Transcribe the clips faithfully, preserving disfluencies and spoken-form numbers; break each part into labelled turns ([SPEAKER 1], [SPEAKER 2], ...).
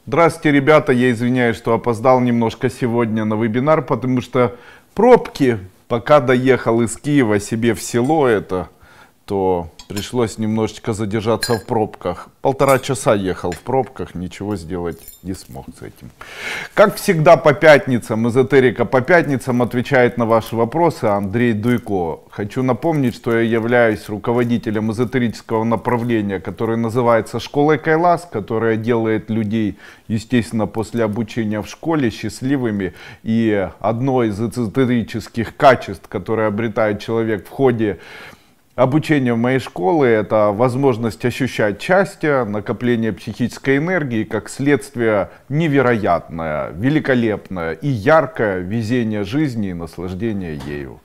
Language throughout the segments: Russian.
[SPEAKER 1] Здравствуйте, ребята, я извиняюсь, что опоздал немножко сегодня на вебинар, потому что пробки, пока доехал из Киева себе в село это, то пришлось немножечко задержаться в пробках. Полтора часа ехал в пробках, ничего сделать не смог с этим. Как всегда по пятницам, эзотерика по пятницам отвечает на ваши вопросы Андрей Дуйко. Хочу напомнить, что я являюсь руководителем эзотерического направления, которое называется «Школой Кайлас», которое делает людей, естественно, после обучения в школе счастливыми. И одно из эзотерических качеств, которое обретает человек в ходе обучение в моей школе — это возможность ощущать счастье, накопление психической энергии, как следствие невероятное, великолепное и яркое везение жизни и наслаждение ею.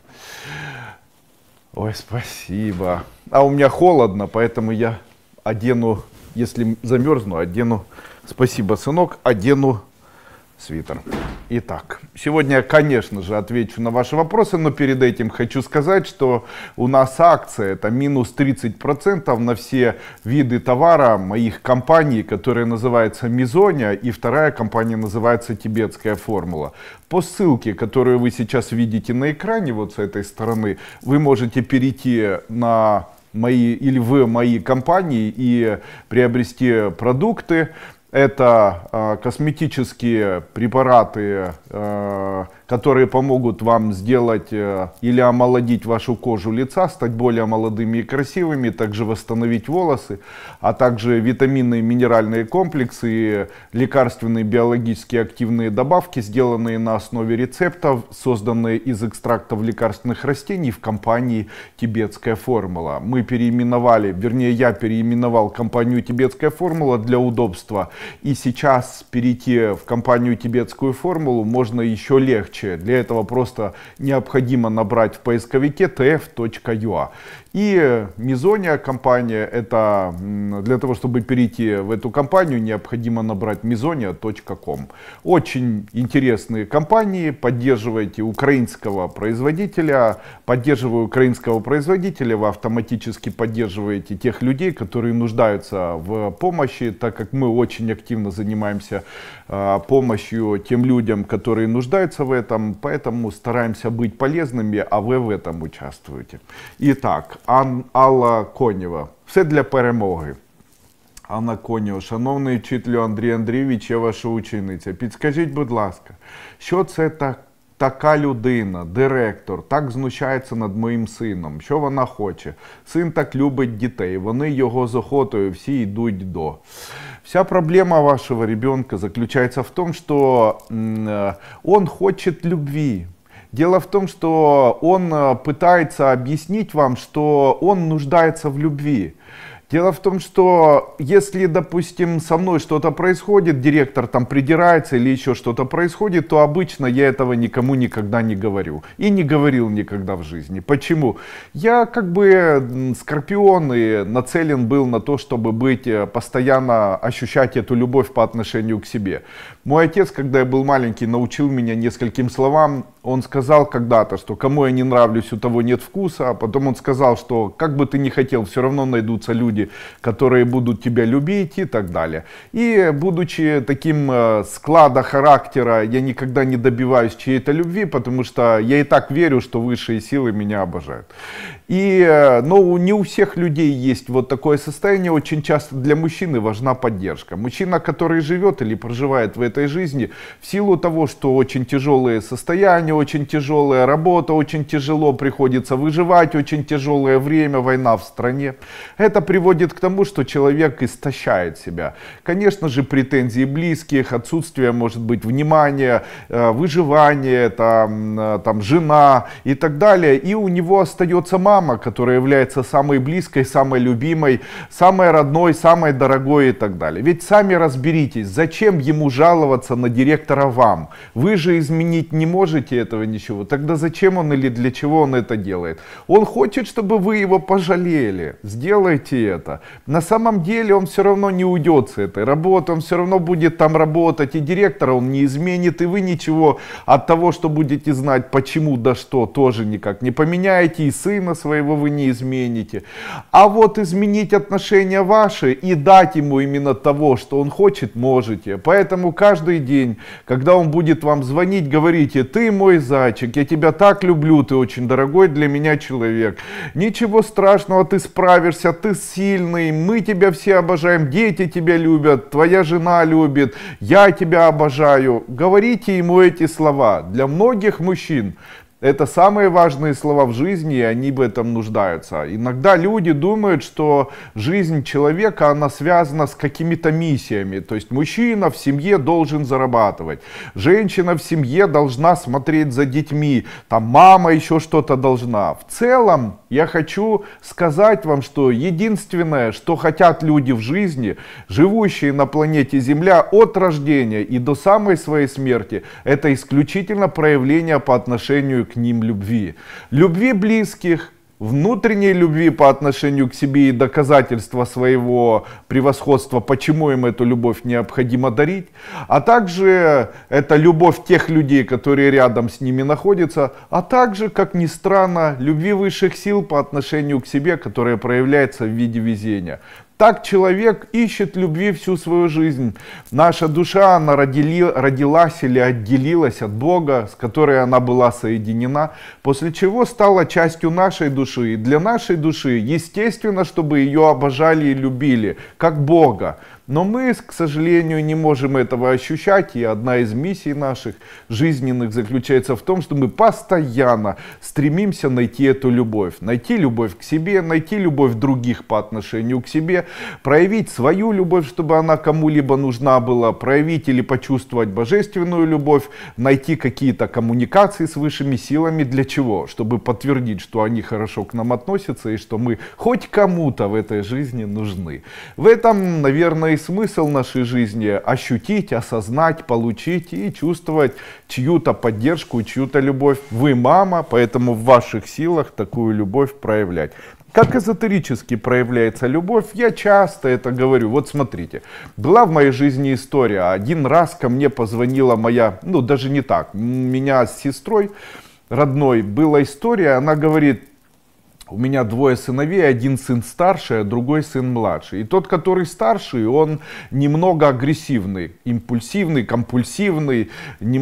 [SPEAKER 1] Ой, спасибо. А у меня холодно, поэтому я одену, если замерзну, одену, спасибо, сынок, одену свитер. Итак, сегодня я, конечно же, отвечу на ваши вопросы, но перед этим хочу сказать, что у нас акция, это минус тридцать процентов на все виды товара моих компаний, которая называется Мизония, и вторая компания называется Тибетская формула. По ссылке, которую вы сейчас видите на экране, вот с этой стороны, вы можете перейти на мои или в мои компании и приобрести продукты. Это э, косметические препараты, э, которые помогут вам сделать э, или омолодить вашу кожу лица, стать более молодыми и красивыми, также восстановить волосы, а также витаминные и минеральные комплексы и лекарственные биологически активные добавки, сделанные на основе рецептов, созданные из экстрактов лекарственных растений в компании Тибетская формула. Мы переименовали, вернее я переименовал компанию Тибетская формула для удобства. И сейчас перейти в компанию Тибетскую формулу можно еще легче. Для этого просто необходимо набрать в поисковике ти эф точка ю а. И Мизония компания, это для того, чтобы перейти в эту компанию, необходимо набрать мизония точка ком. Очень интересные компании, поддерживайте украинского производителя, поддерживая украинского производителя, вы автоматически поддерживаете тех людей, которые нуждаются в помощи, так как мы очень активно занимаемся э, помощью тем людям, которые нуждаются в этом, поэтому стараемся быть полезными, а вы в этом участвуете. Итак, Ан, Алла Конєва. Все для перемоги. Анна Конєва. Шановний вчителю Андрій Андрійович, я ваша учениця. Підскажіть, будь ласка, що це так? Така людина, директор, так знущається над моїм сином. Що вона хоче? Син так любить дітей, вони його з охотою всі йдуть до. Вся проблема вашего ребенка заключается в том, что он хочет любви. Дело в том, что он пытается объяснить вам, что он нуждается в любви. Дело в том, что если, допустим, со мной что-то происходит, директор там придирается или еще что-то происходит, то обычно я этого никому никогда не говорю. И не говорил никогда в жизни. Почему? Я как бы скорпион и нацелен был на то, чтобы быть, постоянно ощущать эту любовь по отношению к себе. Мой отец, когда я был маленький, научил меня нескольким словам. Он сказал когда-то, что кому я не нравлюсь, у того нет вкуса. А потом он сказал, что как бы ты ни хотел, все равно найдутся люди, которые будут тебя любить и так далее. И будучи таким э, склада характера, я никогда не добиваюсь чьей-то любви, потому что я и так верю, что высшие силы меня обожают. И, э, но не у всех людей есть вот такое состояние. Очень часто для мужчины важна поддержка. Мужчина, который живет или проживает в этой жизни, в силу того, что очень тяжелые состояния, очень тяжелая работа, очень тяжело приходится выживать, очень тяжелое время, война в стране, это приводит к тому, что человек истощает себя. Конечно же, претензии близких, отсутствие, может быть, внимания, выживание, там, там, жена и так далее. И у него остается мама, которая является самой близкой, самой любимой, самой родной, самой дорогой и так далее. Ведь сами разберитесь, зачем ему жаловаться на директора вам? Вы же изменить не можете этого ничего. Тогда зачем он или для чего он это делает? Он хочет, чтобы вы его пожалели. Сделайте это. это. На самом деле он все равно не уйдет с этой работы, он все равно будет там работать, и директора он не изменит, и вы ничего от того, что будете знать почему да что, тоже никак не поменяете, и сына своего вы не измените. А вот изменить отношения ваши и дать ему именно того, что он хочет, можете. Поэтому каждый день, когда он будет вам звонить, говорите: ты мой зайчик, я тебя так люблю, ты очень дорогой для меня человек. Ничего страшного, ты справишься, ты сильный, мы тебя все обожаем, дети тебя любят, твоя жена любит, я тебя обожаю. Говорите ему эти слова. Для многих мужчин это самые важные слова в жизни, и они в этом нуждаются. Иногда люди думают, что жизнь человека, она связана с какими-то миссиями. То есть мужчина в семье должен зарабатывать, женщина в семье должна смотреть за детьми, там мама еще что-то должна. В целом, я хочу сказать вам, что единственное, что хотят люди в жизни, живущие на планете Земля от рождения и до самой своей смерти, это исключительно проявление по отношению к ним любви. Любви близких, внутренней любви по отношению к себе и доказательства своего превосходства, почему им эту любовь необходимо дарить, а также это любовь тех людей, которые рядом с ними находятся, а также, как ни странно, любви высших сил по отношению к себе, которая проявляется в виде везения. Так человек ищет любви всю свою жизнь. Наша душа, она родили, родилась или отделилась от Бога, с которой она была соединена, после чего стала частью нашей души. И для нашей души естественно, чтобы ее обожали и любили, как Бога. Но мы, к сожалению, не можем этого ощущать, и одна из миссий наших жизненных заключается в том, что мы постоянно стремимся найти эту любовь. Найти любовь к себе, найти любовь других по отношению к себе, проявить свою любовь, чтобы она кому-либо нужна была, проявить или почувствовать божественную любовь, найти какие-то коммуникации с высшими силами. Для чего? Чтобы подтвердить, что они хорошо к нам относятся и что мы хоть кому-то в этой жизни нужны. В этом, наверное, смысл нашей жизни — ощутить, осознать, получить и чувствовать чью-то поддержку, чью-то любовь. Вы мама, поэтому в ваших силах такую любовь проявлять. Как эзотерически проявляется любовь, я часто это говорю. Вот смотрите, была в моей жизни история. Один раз ко мне позвонила моя, ну даже не так, меня с сестрой родной была история, она говорит: у меня двое сыновей, один сын старший, а другой сын младший. И тот, который старший, он немного агрессивный, импульсивный, компульсивный,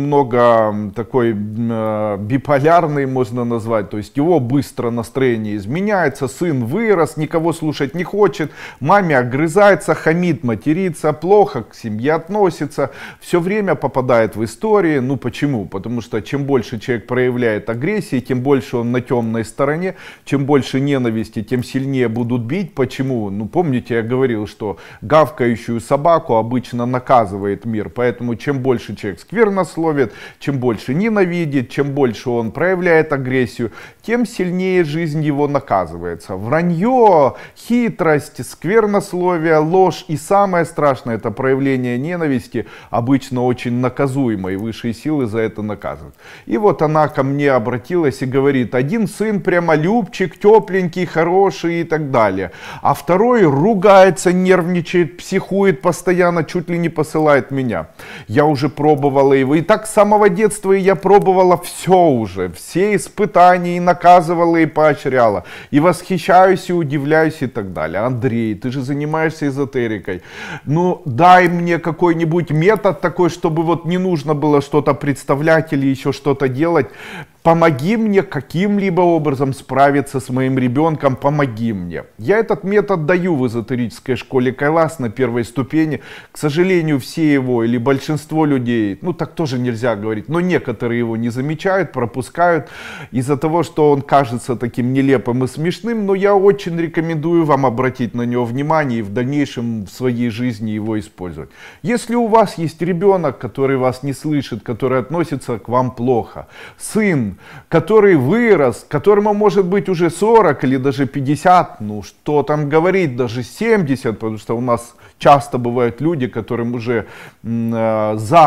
[SPEAKER 1] немного такой э, биполярный, можно назвать. То есть его быстро настроение изменяется, сын вырос, никого слушать не хочет, маме огрызается, хамит, матерится, плохо к семье относится, все время попадает в истории. Ну почему? Потому что чем больше человек проявляет агрессии, тем больше он на темной стороне, чем больше больше ненависти, тем сильнее будут бить. Почему? Ну, помните, я говорил, что гавкающую собаку обычно наказывает мир. Поэтому чем больше человек сквернословит, чем больше ненавидит, чем больше он проявляет агрессию, тем сильнее жизнь его наказывается. Вранье, хитрость, сквернословие, ложь и самое страшное — это проявление ненависти, обычно очень наказуемо, и высшие силы за это наказывают. И вот она ко мне обратилась и говорит: один сын прямо любчик, тепленький, хороший и так далее. А второй ругается, нервничает, психует постоянно, чуть ли не посылает меня. Я уже пробовала его. И так с самого детства я пробовала все уже. Все испытания и наказывала, и поощряла. И восхищаюсь, и удивляюсь, и так далее. Андрей, ты же занимаешься эзотерикой. Ну, дай мне какой-нибудь метод такой, чтобы вот не нужно было что-то представлять или еще что-то делать. Помоги мне каким-либо образом справиться с моим ребенком, помоги мне. Я этот метод даю в эзотерической школе Кайлас на первой ступени. К сожалению, все его или большинство людей, ну так тоже нельзя говорить, но некоторые его не замечают, пропускают из-за того, что он кажется таким нелепым и смешным. Но я очень рекомендую вам обратить на него внимание и в дальнейшем в своей жизни его использовать. Если у вас есть ребенок, который вас не слышит, который относится к вам плохо, сын, который вырос, которому может быть уже сорок или даже пятьдесят, ну что там говорить, даже семьдесят, потому что у нас часто бывают люди, которым уже э, за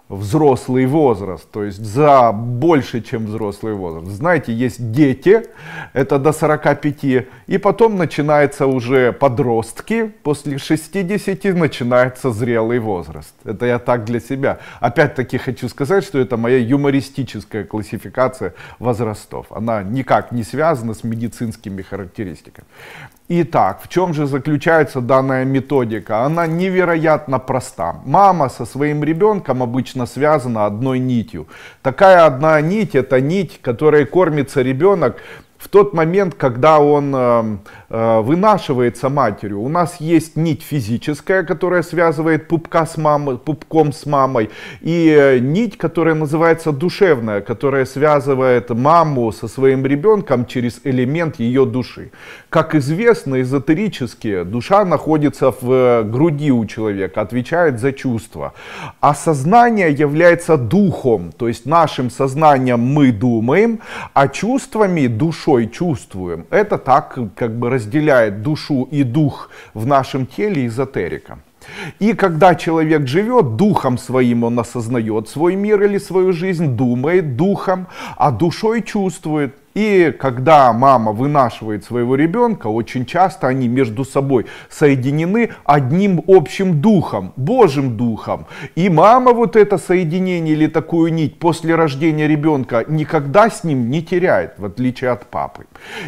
[SPEAKER 1] взрослый возраст, то есть за больше, чем взрослый возраст. Знаете, есть дети, это до сорока пяти, и потом начинается уже подростки, после шестидесяти начинается зрелый возраст. Это я так для себя. Опять-таки хочу сказать, что это моя юмористическая классификация возрастов. Она никак не связана с медицинскими характеристиками. Итак, в чем же заключается данная методика? Она невероятно проста. Мама со своим ребенком обычно связана одной нитью. Такая одна нить — это нить, которой кормится ребенок в тот момент, когда он э, э, вынашивается матерью. У нас есть нить физическая, которая связывает пупка с мамой, пупком с мамой, и э, нить, которая называется душевная, которая связывает маму со своим ребенком через элемент ее души. Как известно, эзотерически душа находится в э, груди у человека, отвечает за чувства. А сознание является духом, то есть нашим сознанием мы думаем, а чувствами, душой чувствуем. Это так как бы разделяет душу и дух в нашем теле эзотерика. И когда человек живет, духом своим он осознает свой мир или свою жизнь, думает духом, а душой чувствует. И когда мама вынашивает своего ребенка, очень часто они между собой соединены одним общим духом, Божьим духом. И мама вот это соединение или такую нить после рождения ребенка никогда с ним не теряет, в отличие от папы.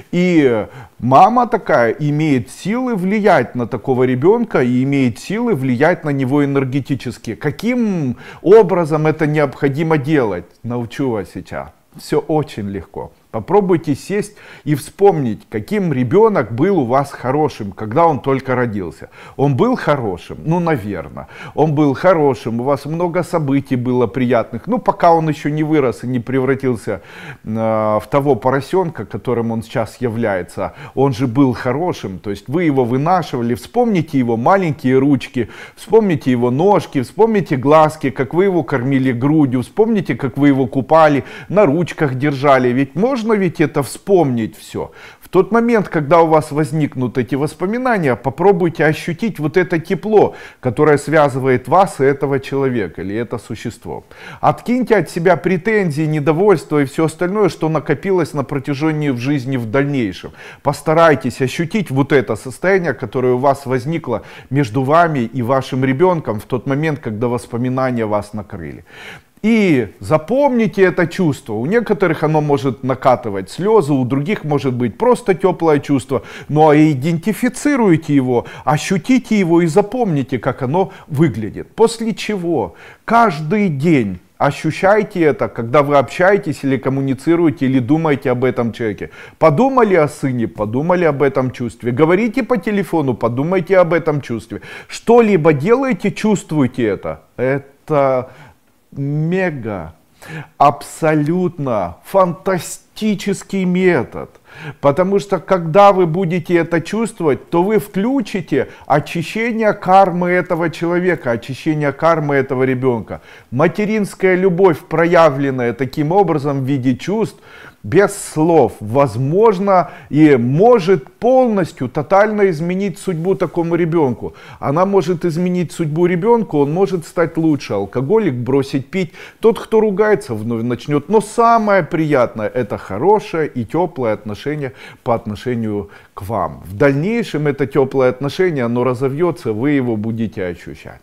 [SPEAKER 1] И мама такая имеет силы влиять на такого ребенка и имеет силы влиять на него энергетически. Каким образом это необходимо делать? Научу вас сейчас. Все очень легко. Попробуйте сесть и вспомнить, каким ребенок был у вас хорошим, когда он только родился. Он был хорошим? Ну, наверное. Он был хорошим, у вас много событий было приятных. Ну, пока он еще не вырос и не превратился э, в того поросенка, которым он сейчас является. Он же был хорошим, то есть вы его вынашивали. Вспомните его маленькие ручки, вспомните его ножки, вспомните глазки, как вы его кормили грудью, вспомните, как вы его купали, на ручках держали. Ведь можно Можно ведь это вспомнить все. В тот момент, когда у вас возникнут эти воспоминания, попробуйте ощутить вот это тепло, которое связывает вас и этого человека или это существо. Откиньте от себя претензии, недовольство и все остальное, что накопилось на протяжении в жизни в дальнейшем. Постарайтесь ощутить вот это состояние, которое у вас возникло между вами и вашим ребенком в тот момент, когда воспоминания вас накрыли. И запомните это чувство. У некоторых оно может накатывать слезы, у других может быть просто теплое чувство. Ну а идентифицируйте его, ощутите его и запомните, как оно выглядит. После чего каждый день ощущайте это, когда вы общаетесь или коммуницируете, или думаете об этом человеке. Подумали о сыне, подумали об этом чувстве. Говорите по телефону, подумайте об этом чувстве. Что-либо делаете, чувствуйте это. Это мега, абсолютно фантастический метод. Потому что когда вы будете это чувствовать, то вы включите очищение кармы этого человека, очищение кармы этого ребенка. Материнская любовь, проявленная таким образом в виде чувств, без слов, возможно и может полностью, тотально изменить судьбу такому ребенку. Она может изменить судьбу ребенку, он может стать лучше. Алкоголик бросить пить, тот, кто ругается, вновь начнет. Но самое приятное — это хорошее и теплое отношение по отношению к вам. В дальнейшем это теплое отношение, оно разовьется, вы его будете ощущать.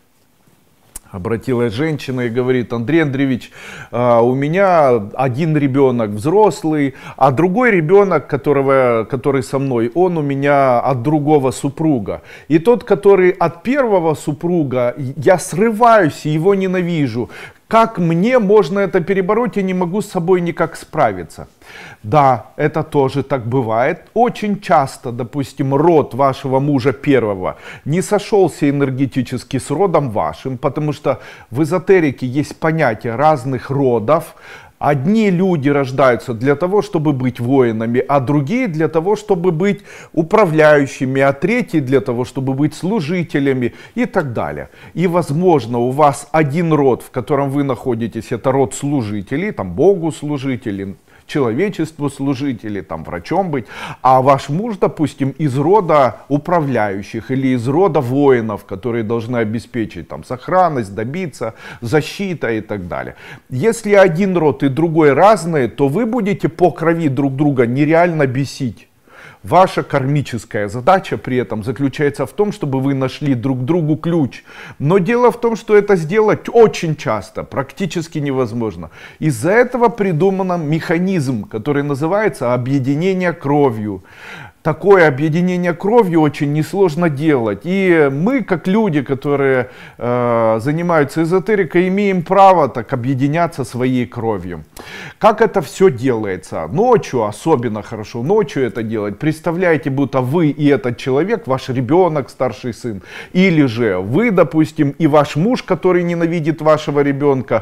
[SPEAKER 1] Обратилась женщина и говорит: Андрей Андреевич, у меня один ребенок взрослый, а другой ребенок, которого, который со мной, он у меня от другого супруга. И тот, который от первого супруга, я срываюсь и его ненавижу. Как мне можно это перебороть, я не могу с собой никак справиться. Да, это тоже так бывает. Очень часто, допустим, род вашего мужа первого не сошелся энергетически с родом вашим, потому что в эзотерике есть понятие разных родов. Одни люди рождаются для того, чтобы быть воинами, а другие для того, чтобы быть управляющими, а третьи для того, чтобы быть служителями и так далее. И, возможно, у вас один род, в котором вы находитесь, это род служителей, там Богу служители, человечеству служить или там врачом быть, а ваш муж, допустим, из рода управляющих или из рода воинов, которые должны обеспечить там сохранность, добиться, защита и так далее. Если один род и другой разные, то вы будете по крови друг друга нереально бесить. Ваша кармическая задача при этом заключается в том, чтобы вы нашли друг другу ключ. Но дело в том, что это сделать очень часто, практически невозможно. Из-за этого придуман механизм, который называется объединение кровью. Такое объединение кровью очень несложно делать. И мы, как люди, которые э, занимаются эзотерикой, имеем право так объединяться своей кровью. Как это все делается? Ночью, особенно хорошо ночью это делать. Представляете, будто вы и этот человек, ваш ребенок, старший сын. Или же вы, допустим, и ваш муж, который ненавидит вашего ребенка.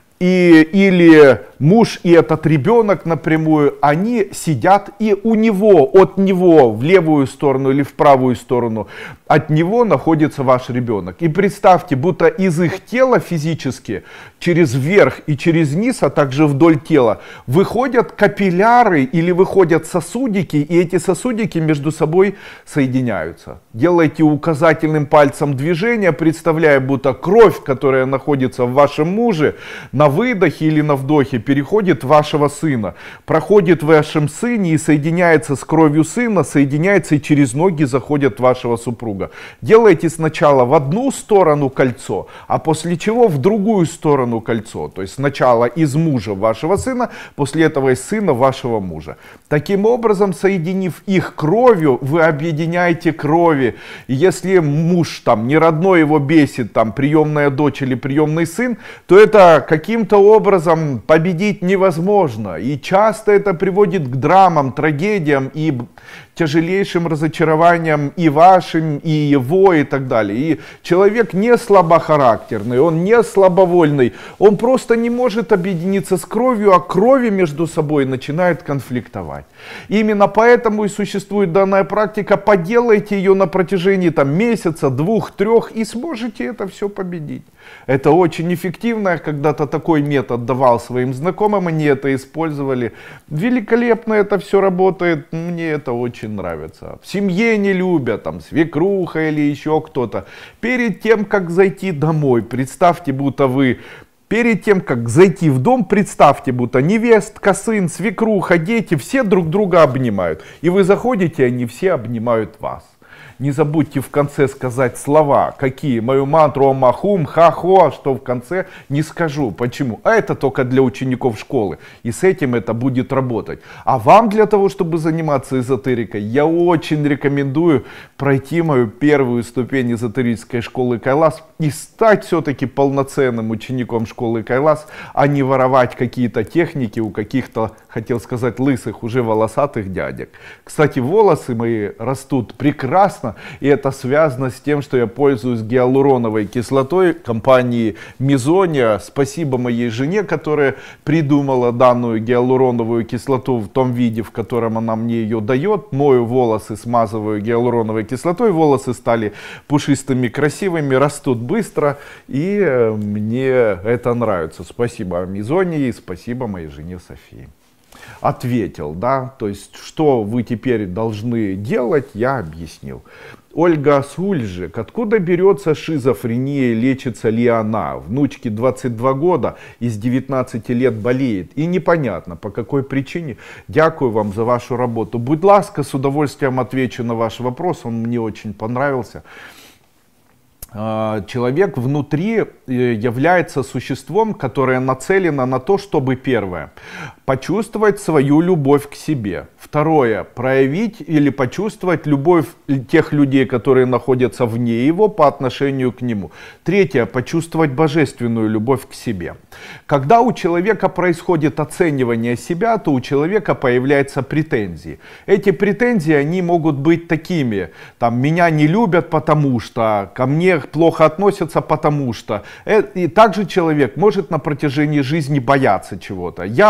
[SPEAKER 1] И, или муж и этот ребенок напрямую, они сидят, и у него, от него в левую сторону или в правую сторону, от него находится ваш ребенок. И представьте, будто из их тела физически, через верх и через низ, а также вдоль тела, выходят капилляры или выходят сосудики, и эти сосудики между собой соединяются. Делайте указательным пальцем движение, представляя, будто кровь, которая находится в вашем муже, на выдохе или на вдохе переходит в вашего сына, проходит в вашем сыне и соединяется с кровью сына, соединяется и через ноги заходит вашего супруга. Делайте сначала в одну сторону кольцо, а после чего в другую сторону кольцо. То есть сначала из мужа вашего сына, после этого из сына вашего мужа. Таким образом, соединив их кровью, вы объединяете крови. И если муж там не родной его бесит, там приемная дочь или приемный сын, то это каким-то образом победить невозможно. И часто это приводит к драмам, трагедиям и тяжелейшим разочарованиям и вашим, и его, и так далее. И человек не слабохарактерный, он не слабовольный, он просто не может объединиться с кровью, а крови между собой начинают конфликтовать. Именно поэтому и существует данная практика. Поделайте ее на протяжении там, месяца, двух, трех, и сможете это все победить. Это очень эффективно. Когда-то такой метод давал своим знакомым, они это использовали. Великолепно это все работает, мне это очень нравится. В семье не любят, там свекруха или еще кто-то. Перед тем, как зайти домой, представьте, будто вы... Перед тем, как зайти в дом, представьте, будто невестка, сын, свекруха, дети, все друг друга обнимают. И вы заходите, они все обнимают вас. Не забудьте в конце сказать слова, какие. Мою мантру омахум, ха-хо, что в конце не скажу. Почему? А это только для учеников школы. И с этим это будет работать. А вам для того, чтобы заниматься эзотерикой, я очень рекомендую пройти мою первую ступень эзотерической школы Кайлас и стать все-таки полноценным учеником школы Кайлас, а не воровать какие-то техники у каких-то, хотел сказать, лысых, уже волосатых дядек. Кстати, волосы мои растут прекрасно. И это связано с тем, что я пользуюсь гиалуроновой кислотой компании Мизония. Спасибо моей жене, которая придумала данную гиалуроновую кислоту в том виде, в котором она мне ее дает. Мою волосы, смазываю гиалуроновой кислотой, волосы стали пушистыми, красивыми, растут быстро, и мне это нравится. Спасибо Мизонии, спасибо моей жене Софии. Ответил, да, то есть, что вы теперь должны делать, я объяснил. Ольга Сульжик, откуда берется шизофрения, лечится ли она? Внучке двадцать два года, из девятнадцати лет болеет. И непонятно, по какой причине. Дякую вам за вашу работу. Будь ласка, с удовольствием отвечу на ваш вопрос, он мне очень понравился. Человек внутри является существом, которое нацелено на то, чтобы, первое, почувствовать свою любовь к себе. Второе, проявить или почувствовать любовь тех людей, которые находятся вне его по отношению к нему. Третье, почувствовать божественную любовь к себе. Когда у человека происходит оценивание себя, то у человека появляются претензии. Эти претензии, они могут быть такими, там, меня не любят, потому что, ко мне плохо относятся, потому что. И также человек может на протяжении жизни бояться чего-то. Я боюсь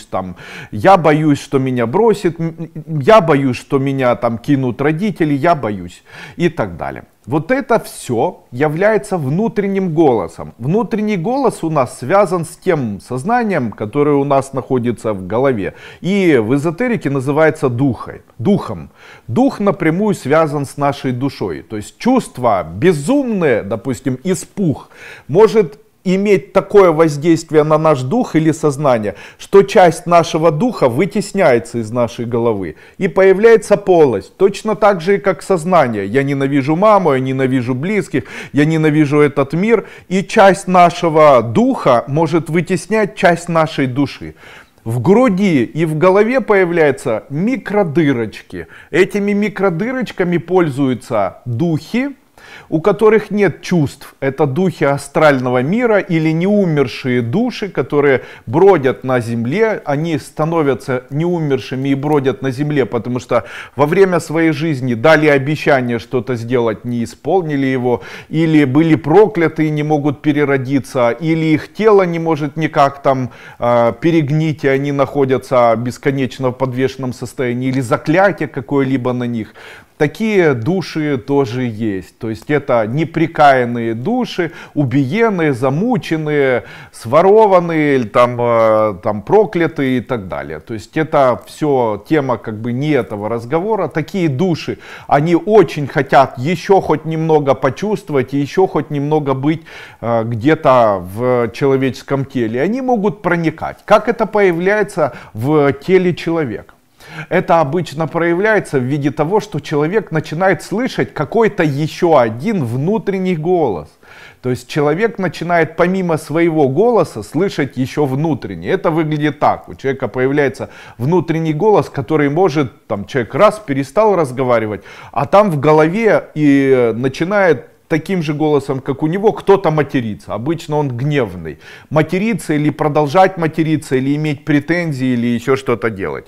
[SPEAKER 1] боюсь там, я боюсь, что меня бросит, я боюсь, что меня там кинут родители, я боюсь и так далее. Вот это все является внутренним голосом. Внутренний голос у нас связан с тем сознанием, которое у нас находится в голове. И в эзотерике называется духой, духом. Дух напрямую связан с нашей душой. То есть чувство безумное, допустим, испуг, может иметь такое воздействие на наш дух или сознание, что часть нашего духа вытесняется из нашей головы и появляется полость. Точно так же и как сознание. Я ненавижу маму, я ненавижу близких, я ненавижу этот мир. И часть нашего духа может вытеснять часть нашей души. В груди и в голове появляются микродырочки. Этими микродырочками пользуются духи, у которых нет чувств. Это духи астрального мира или неумершие души, которые бродят на земле. Они становятся неумершими и бродят на земле, потому что во время своей жизни дали обещание что-то сделать, не исполнили его, или были прокляты и не могут переродиться, или их тело не может никак там э, перегнить, и они находятся бесконечно в подвешенном состоянии, или заклятие какое-либо на них. Такие души тоже есть. То есть это неприкаянные души, убиенные, замученные, сворованные, там, там, проклятые и так далее. То есть это все тема как бы не этого разговора. Такие души, они очень хотят еще хоть немного почувствовать, еще хоть немного быть э, где-то в человеческом теле. Они могут проникать. Как это появляется в теле человека? Это обычно проявляется в виде того, что человек начинает слышать какой-то еще один внутренний голос. То есть человек начинает помимо своего голоса слышать еще внутренний. Это выглядит так. У человека появляется внутренний голос, который может, там человек раз перестал разговаривать, а там в голове и начинает таким же голосом, как у него, кто-то матерится. Обычно он гневный. Материться или продолжать материться, или иметь претензии, или еще что-то делать.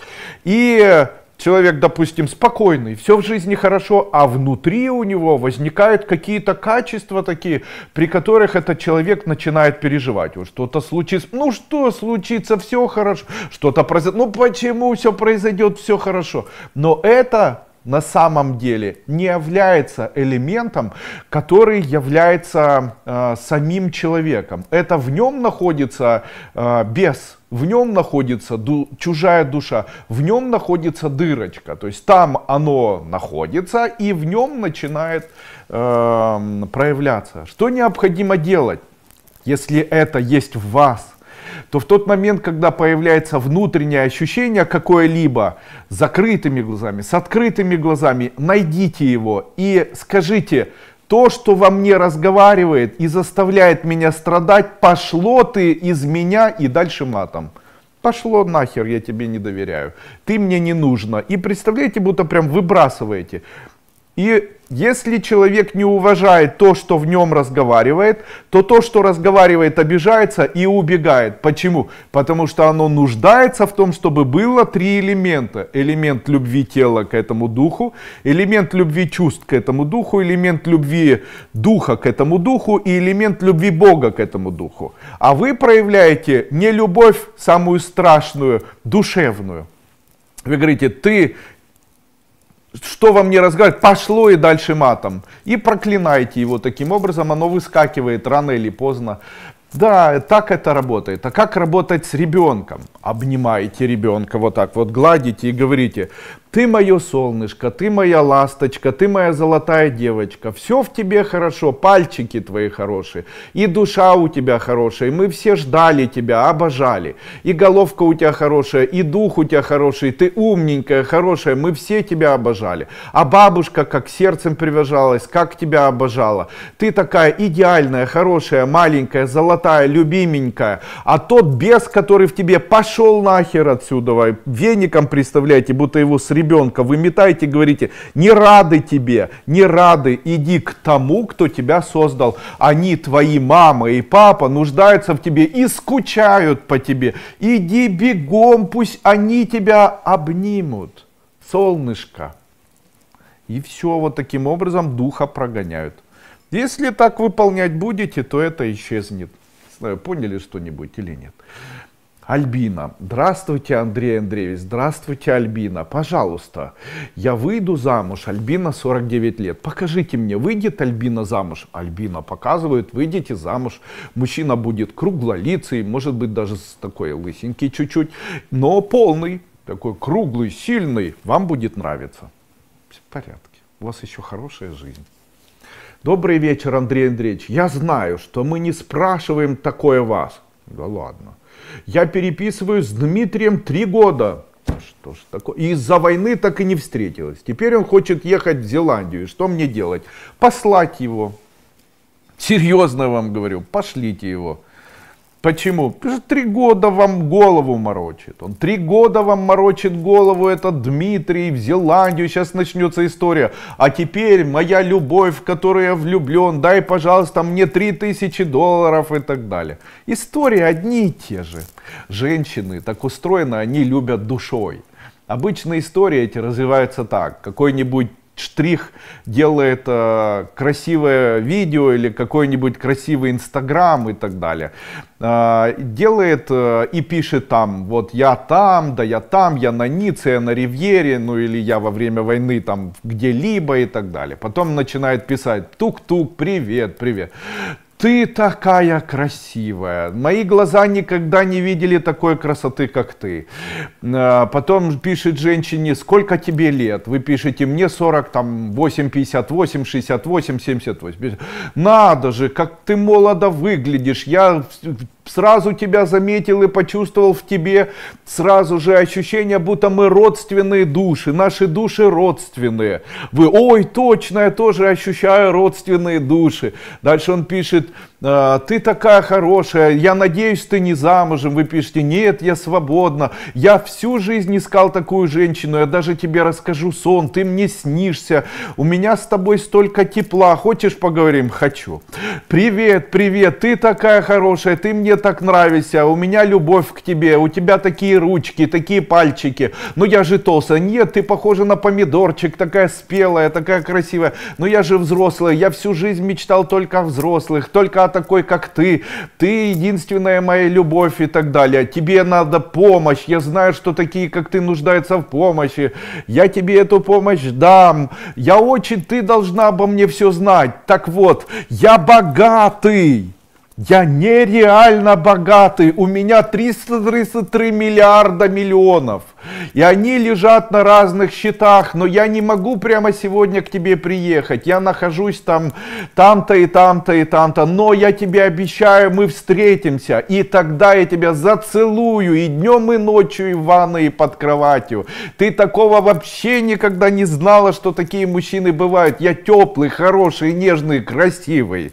[SPEAKER 1] И человек, допустим, спокойный, все в жизни хорошо, а внутри у него возникают какие-то качества такие, при которых этот человек начинает переживать. Вот что-то случится, ну что случится, все хорошо, что-то произойдет, ну почему все произойдет, все хорошо. Но это на самом деле не является элементом, который является э, самим человеком. Это в нем находится э, бес, в нем находится ду- чужая душа, в нем находится дырочка. То есть там оно находится и в нем начинает э, проявляться. Что необходимо делать, если это есть в вас? То в тот момент, когда появляется внутреннее ощущение какое-либо, с закрытыми глазами, с открытыми глазами, найдите его и скажите: то, что во мне разговаривает и заставляет меня страдать, пошло ты из меня, и дальше матом. Пошло нахер, я тебе не доверяю, ты мне не нужно. И представляете, будто прям выбрасываете. И если человек не уважает то, что в нем разговаривает, то то, что разговаривает, обижается и убегает. Почему? Потому что оно нуждается в том, чтобы было три элемента. Элемент любви тела к этому духу, элемент любви чувств к этому духу, элемент любви духа к этому духу и элемент любви Бога к этому духу. А вы проявляете не любовь самую страшную, душевную. Вы говорите: ты... что во мне разговаривает, пошло, и дальше матом. И проклинаете его таким образом, оно выскакивает рано или поздно. Да, так это работает. А как работать с ребенком? Обнимаете ребенка вот так вот, гладите и говорите: ты мое солнышко, ты моя ласточка, ты моя золотая девочка, все в тебе хорошо, пальчики твои хорошие, и душа у тебя хорошая, и мы все ждали тебя, обожали, и головка у тебя хорошая, и дух у тебя хороший, ты умненькая, хорошая, мы все тебя обожали. А бабушка как сердцем привязалась, как тебя обожала. Ты такая идеальная, хорошая, маленькая, золотая, любименькая. А тот бес, который в тебе, пошел нахер отсюда. Веником представляете, будто его с ребенка выметаете, говорите: не рады тебе, не рады, иди к тому, кто тебя создал. Они, твои мама и папа, нуждаются в тебе и скучают по тебе. Иди бегом, пусть они тебя обнимут, солнышко. И все, вот таким образом духа прогоняют. Если так выполнять будете, то это исчезнет. Не знаю, поняли что-нибудь или нет. Альбина. Здравствуйте, Андрей Андреевич. Здравствуйте, Альбина. Пожалуйста, я выйду замуж. Альбина, сорок девять лет. Покажите мне, выйдет Альбина замуж? Альбина показывает, выйдите замуж. Мужчина будет круглолицый, может быть даже с такой лысенький чуть-чуть, но полный, такой круглый, сильный. Вам будет нравиться. Все в порядке. У вас еще хорошая жизнь. Добрый вечер, Андрей Андреевич. Я знаю, что мы не спрашиваем такое вас. Да ладно. Я переписываюсь с Дмитрием три года. Что ж такое? И из-за войны так и не встретилась. Теперь он хочет ехать в Зеландию. Что мне делать? Послать его. Серьезно вам говорю, пошлите его. Почему? Потому что три года вам голову морочит. Он три года вам морочит голову, этот Дмитрий, в Зеландию. Сейчас начнется история. А теперь моя любовь, в которую я влюблен, дай, пожалуйста, мне три тысячи долларов и так далее. Истории одни и те же. Женщины так устроены, они любят душой. Обычно истории эти развиваются так. Какой-нибудь штрих делает э, красивое видео или какой-нибудь красивый инстаграм и так далее. Э, делает э, и пишет там, вот я там, да я там, я на Ницце, я на Ривьере, ну или я во время войны там где-либо и так далее. Потом начинает писать тук-тук, привет, привет. Ты такая красивая. Мои глаза никогда не видели такой красоты, как ты. Потом пишет женщине, сколько тебе лет? Вы пишете, мне сорок восемь, пятьдесят восемь, шестьдесят восемь, семьдесят восемь. Надо же, как ты молодо выглядишь. Я сразу тебя заметил и почувствовал в тебе сразу же ощущение, будто мы родственные души. Наши души родственные. Вы, ой, точно, я тоже ощущаю родственные души. Дальше он пишет, ты такая хорошая, я надеюсь, ты не замужем. Вы пишете, нет, я свободна. Я всю жизнь искал такую женщину, я даже тебе расскажу сон, ты мне снишься. У меня с тобой столько тепла, хочешь поговорим? Хочу. Привет, привет, ты такая хорошая, ты мне так нравишься, у меня любовь к тебе, у тебя такие ручки, такие пальчики. Ну я же толстая, нет, ты похожа на помидорчик, такая спелая, такая красивая. Но я же взрослая, я всю жизнь мечтал только о взрослых, только о такой, как ты. Ты единственная моя любовь и так далее. Тебе надо помощь, я знаю, что такие, как ты, нуждаются в помощи. Я тебе эту помощь дам. Я очень, ты должна обо мне все знать. Так вот, я богатый. Я нереально богатый, у меня триста тридцать три миллиарда миллионов, и они лежат на разных счетах, но я не могу прямо сегодня к тебе приехать, я нахожусь там, там-то и там-то и там-то, но я тебе обещаю, мы встретимся, и тогда я тебя зацелую и днем, и ночью, и в ванной, и под кроватью. Ты такого вообще никогда не знала, что такие мужчины бывают, я теплый, хороший, нежный, красивый.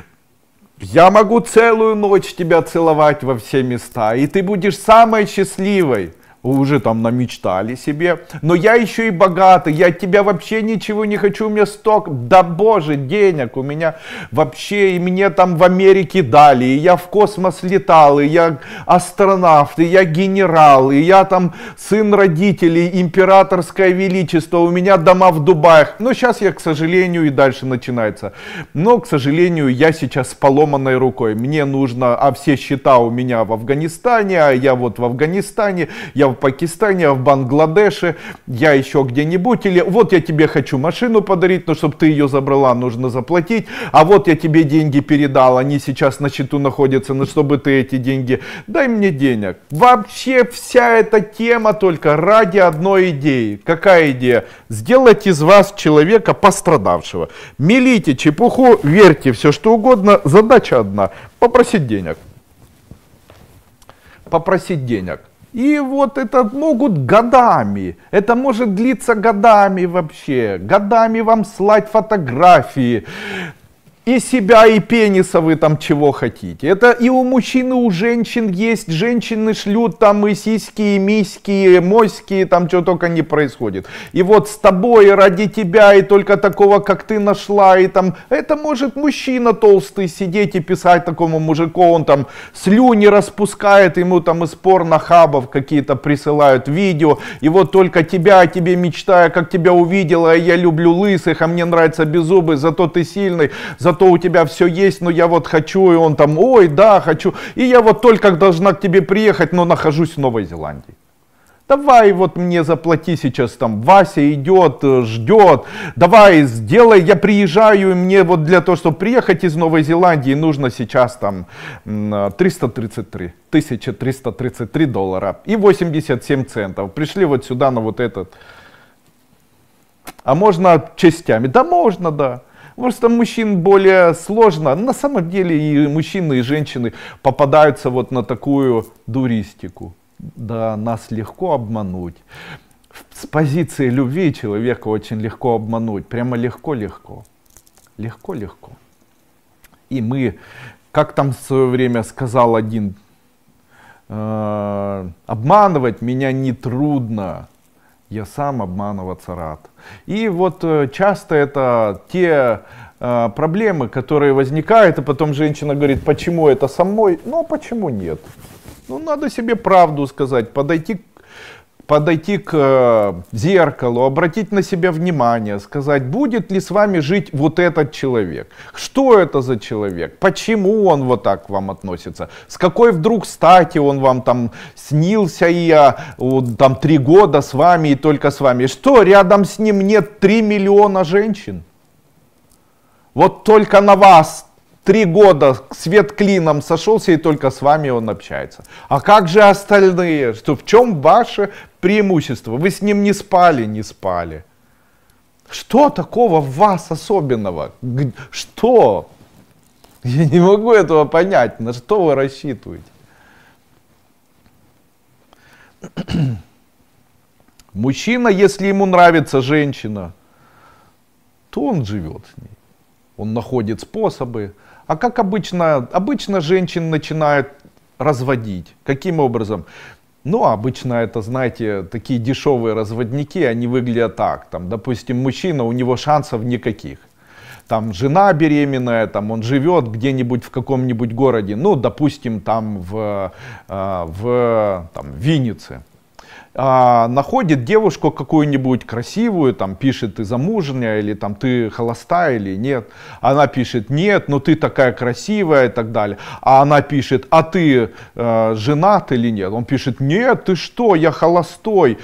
[SPEAKER 1] Я могу целую ночь тебя целовать во все места, и ты будешь самой счастливой. Вы уже там намечтали себе. Но я еще и богатый, я от тебя вообще ничего не хочу, у меня столько, да боже, денег у меня вообще, и мне там в Америке дали, и я в космос летал, и я астронавт, и я генерал, и я там сын родителей, императорское величество, у меня дома в Дубаях. Но сейчас я, к сожалению, и дальше начинается. Но, к сожалению, я сейчас с поломанной рукой. Мне нужно, а все счета у меня в Афганистане, а я вот в Афганистане, я в Пакистане, в Бангладеше, я еще где-нибудь, или вот я тебе хочу машину подарить, но чтобы ты ее забрала, нужно заплатить, а вот я тебе деньги передал, они сейчас на счету находятся, но чтобы ты эти деньги, дай мне денег. Вообще вся эта тема только ради одной идеи. Какая идея? Сделать из вас человека пострадавшего. Мелите чепуху, верьте все что угодно, задача одна, попросить денег. Попросить денег. И вот это могут годами, это может длиться годами вообще, годами вам слать фотографии, и себя, и пениса вы там чего хотите. Это и у мужчин, и у женщин есть, женщины шлют там и сиськи, и миськи, и моськи, там что только не происходит. И вот с тобой, ради тебя, и только такого, как ты нашла, и там, это может мужчина толстый сидеть и писать такому мужику, он там слюни распускает, ему там из порнохабов какие-то присылают видео, и вот только тебя, о тебе мечтаю, как тебя увидела, я люблю лысых, а мне нравится беззубый, зато ты сильный, зато зато у тебя все есть, но я вот хочу, и он там, ой, да, хочу, и я вот только должна к тебе приехать, но нахожусь в Новой Зеландии. Давай вот мне заплати сейчас, там Вася идет, ждет, давай сделай, я приезжаю, и мне вот для того, чтобы приехать из Новой Зеландии, нужно сейчас там триста тридцать три, тысяча триста тридцать три доллара и восемьдесят семь центов. Пришли вот сюда на вот этот. А можно частями? Да можно, да. Просто мужчин более сложно. На самом деле и мужчины, и женщины попадаются вот на такую дуристику. Да, нас легко обмануть. С позиции любви человека очень легко обмануть. Прямо легко-легко. Легко-легко. И мы, как там в свое время сказал один, э, обманывать меня нетрудно. Я сам обманываться рад. И вот э, часто это те э, проблемы, которые возникают, и потом женщина говорит, почему это со мной? Ну, а почему нет? Ну, надо себе правду сказать, подойти, подойти к э, зеркалу, обратить на себя внимание, сказать, будет ли с вами жить вот этот человек, что это за человек, почему он вот так к вам относится, с какой вдруг стати он вам там снился и а, вот, там три года с вами и только с вами, что рядом с ним нет три миллиона женщин, вот только на вас три года свет клином сошелся, и только с вами он общается. А как же остальные? Что, в чем ваше преимущество? Вы с ним не спали, не спали. Что такого в вас особенного? Что? Я не могу этого понять. На что вы рассчитываете? Мужчина, если ему нравится женщина, то он живет с ней. Он находит способы. А как обычно, обычно женщин начинают разводить. Каким образом? Ну, обычно это, знаете, такие дешевые разводники, они выглядят так. Там, допустим, мужчина, у него шансов никаких. Там жена беременная, там он живет где-нибудь в каком-нибудь городе, ну, допустим, там в, в там, Виннице. А, находит девушку какую-нибудь красивую, там пишет, ты замужняя или там ты холостая или нет. Она пишет, нет, но ты такая красивая и так далее. А она пишет, а ты э, женат или нет? Он пишет, нет, ты что, я холостой,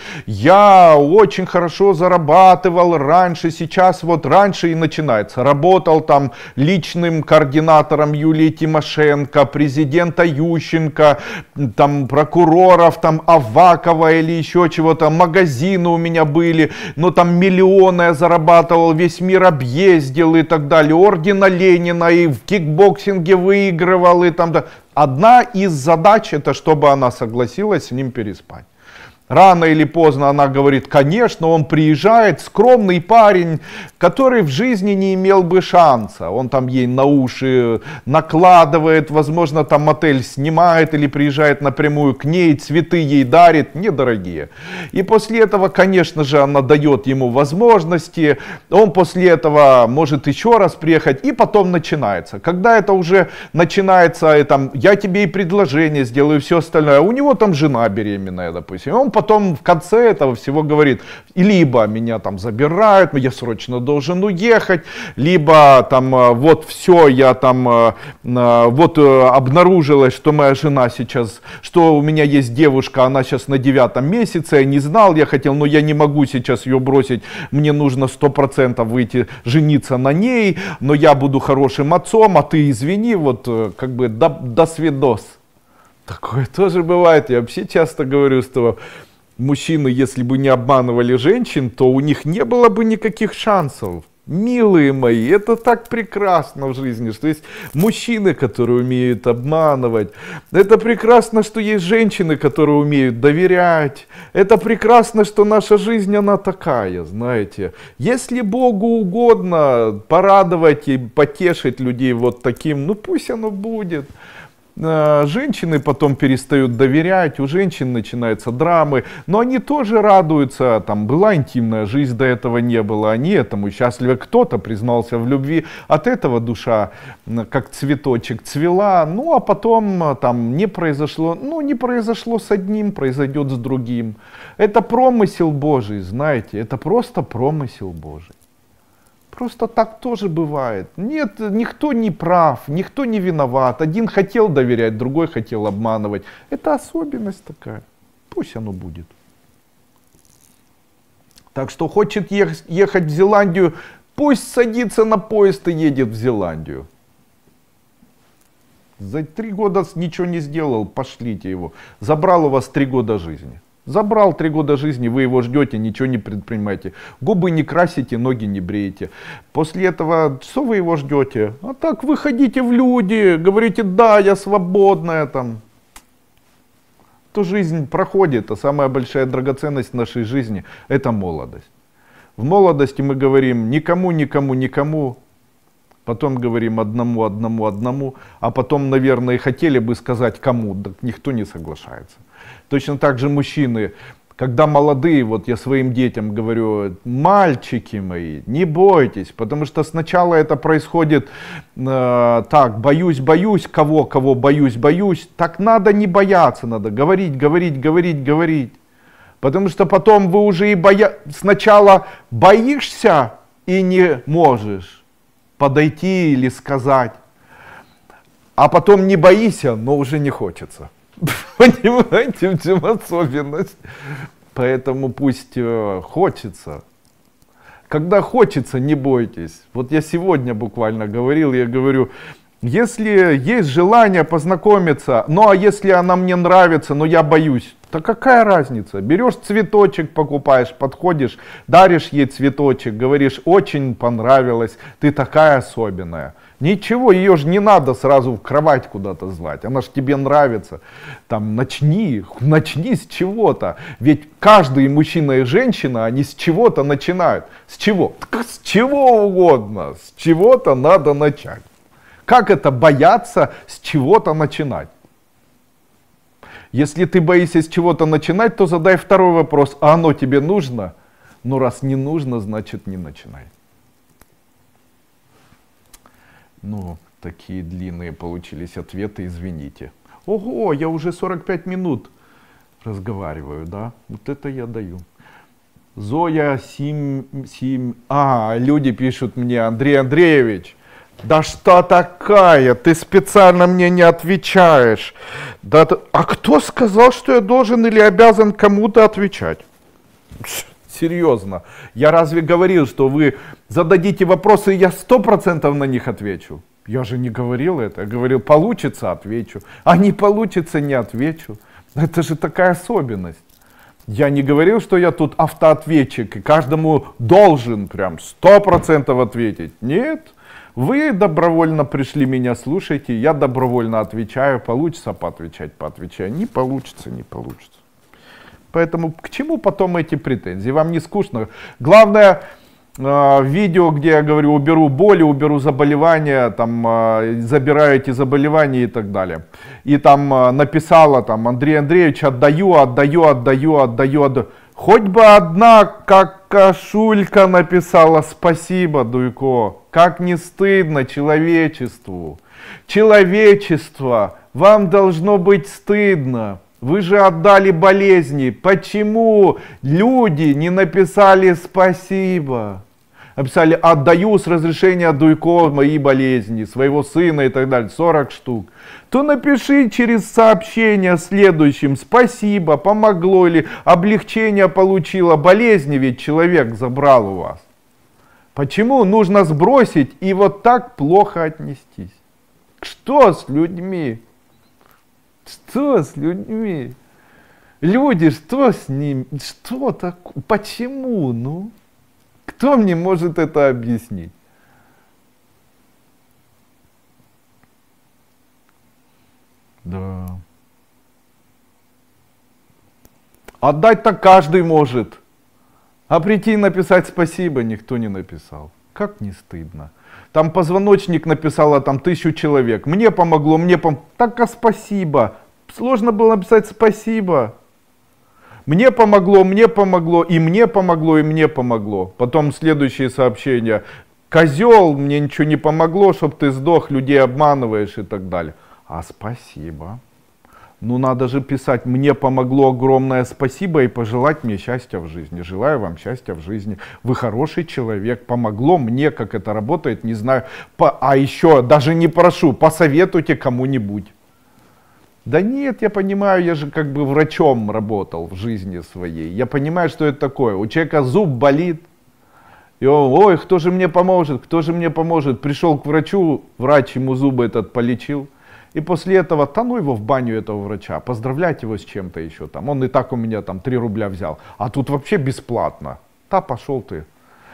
[SPEAKER 1] я очень хорошо зарабатывал раньше, сейчас вот раньше и начинается. Работал там личным координатором Юлии Тимошенко, президента Ющенко, там прокуроров, там Авакова или еще чего-то, магазины у меня были, но там миллионы я зарабатывал, весь мир объездил и так далее, ордена Ленина и в кикбоксинге выигрывал и там, да. Одна из задач это, чтобы она согласилась с ним переспать. Рано или поздно она говорит, конечно, он приезжает, скромный парень, который в жизни не имел бы шанса. Он там ей на уши накладывает, возможно, там мотель снимает или приезжает напрямую к ней, цветы ей дарит, недорогие. И после этого, конечно же, она дает ему возможности, он после этого может еще раз приехать, и потом начинается. Когда это уже начинается, и там, я тебе и предложение сделаю, и все остальное, у него там жена беременная, допустим, он потом в конце этого всего говорит, либо меня там забирают, я срочно должен уехать, либо там вот все, я там вот обнаружилось, что моя жена сейчас, что у меня есть девушка, она сейчас на девятом месяце, я не знал, я хотел, но я не могу сейчас ее бросить, мне нужно сто процентов выйти, жениться на ней, но я буду хорошим отцом, а ты извини, вот как бы до, до свидос. Такое тоже бывает. Я вообще часто говорю, что мужчины, если бы не обманывали женщин, то у них не было бы никаких шансов. Милые мои, это так прекрасно в жизни, что есть мужчины, которые умеют обманывать. Это прекрасно, что есть женщины, которые умеют доверять. Это прекрасно, что наша жизнь, она такая, знаете. Если Богу угодно порадовать и потешить людей вот таким, ну пусть оно будет. Женщины потом перестают доверять, у женщин начинаются драмы, но они тоже радуются, там была интимная жизнь, до этого не было, они этому счастливы, кто-то признался в любви, от этого душа как цветочек цвела, ну а потом там не произошло, ну не произошло с одним, произойдет с другим. Это промысел Божий, знаете, это просто промысел Божий. Просто так тоже бывает. Нет, никто не прав, никто не виноват. Один хотел доверять, другой хотел обманывать. Это особенность такая. Пусть оно будет. Так что хочет ехать в Зеландию, пусть садится на поезд и едет в Зеландию. За три года ничего не сделал, пошлите его. Забрал у вас три года жизни. Забрал три года жизни, вы его ждете, ничего не предпринимаете. Губы не красите, ноги не бреете. После этого, что вы его ждете? А так выходите в люди, говорите, да, я свободная там. То жизнь проходит, а самая большая драгоценность нашей жизни — это молодость. В молодости мы говорим никому, никому, никому. Потом говорим одному, одному, одному. А потом, наверное, и хотели бы сказать кому, да никто не соглашается. Точно так же мужчины, когда молодые, вот я своим детям говорю, мальчики мои, не бойтесь, потому что сначала это происходит э, так, боюсь, боюсь, кого, кого, боюсь, боюсь. Так надо не бояться, надо говорить, говорить, говорить, говорить. Потому что потом вы уже и боя... сначала боишься и не можешь подойти или сказать, а потом не боишься, но уже не хочется. Понимаете, в чем особенность? Поэтому пусть э, хочется. Когда хочется, не бойтесь. Вот я сегодня буквально говорил, я говорю, если есть желание познакомиться, ну а если она мне нравится, но я боюсь, то какая разница? Берешь цветочек, покупаешь, подходишь, даришь ей цветочек, говоришь, очень понравилось, ты такая особенная. Ничего, ее же не надо сразу в кровать куда-то звать, она же тебе нравится. Там начни, начни с чего-то. Ведь каждый мужчина и женщина, они с чего-то начинают. С чего? С чего угодно, с чего-то надо начать. Как это бояться с чего-то начинать? Если ты боишься с чего-то начинать, то задай второй вопрос, а оно тебе нужно? Ну раз не нужно, значит не начинай. Ну, такие длинные получились ответы, извините. Ого, я уже сорок пять минут разговариваю, да? Вот это я даю. Зоя Сим... Сим... А, люди пишут мне, Андрей Андреевич, да что такая, ты специально мне не отвечаешь. Да, а кто сказал, что я должен или обязан кому-то отвечать? Серьезно, я разве говорил, что вы зададите вопросы, и я сто процентов на них отвечу? Я же не говорил это, я говорил, получится, отвечу, а не получится, не отвечу. Это же такая особенность. Я не говорил, что я тут автоответчик, и каждому должен прям сто процентов ответить. Нет, вы добровольно пришли меня слушайте, я добровольно отвечаю, получится поотвечать, поотвечаю, не получится, не получится. Поэтому к чему потом эти претензии? Вам не скучно? Главное, э, видео, где я говорю, уберу боли, уберу заболевания, там, э, забираю эти заболевания и так далее. И там э, написала, там, Андрей Андреевич, отдаю, отдаю, отдаю, отдаю, отдаю. Хоть бы одна какашулька написала спасибо, Дуйко. Как не стыдно человечеству. Человечество, вам должно быть стыдно. Вы же отдали болезни. Почему люди не написали спасибо? Написали, отдаю с разрешения Дуйко мои болезни, своего сына и так далее, сорок штук. То напиши через сообщение следующим, спасибо, помогло или облегчение получила. Болезни ведь человек забрал у вас. Почему нужно сбросить и вот так плохо отнестись? Что с людьми? Что с людьми? Люди, что с ними? Что такое? Почему? Ну? Кто мне может это объяснить? Да. Отдать-то каждый может. А прийти и написать спасибо никто не написал. Как не стыдно. Там позвоночник написала там тысячу человек. Мне помогло, мне помогло. Так а спасибо. Сложно было написать спасибо. Мне помогло, мне помогло, и мне помогло, и мне помогло. Потом следующее сообщение. Козел, мне ничего не помогло, чтобы ты сдох, людей обманываешь и так далее. А спасибо. Ну, надо же писать: мне помогло, огромное спасибо, и пожелать мне счастья в жизни. Желаю вам счастья в жизни. Вы хороший человек, помогло мне, как это работает, не знаю. По... А еще, даже не прошу, посоветуйте кому-нибудь. Да нет, я понимаю, я же как бы врачом работал в жизни своей. Я понимаю, что это такое. У человека зуб болит. И он: ой, кто же мне поможет, кто же мне поможет. Пришел к врачу, врач ему зубы этот полечил. И после этого, да ну его в баню, этого врача, поздравлять его с чем-то еще там. Он и так у меня там три рубля взял. А тут вообще бесплатно. Да пошел ты.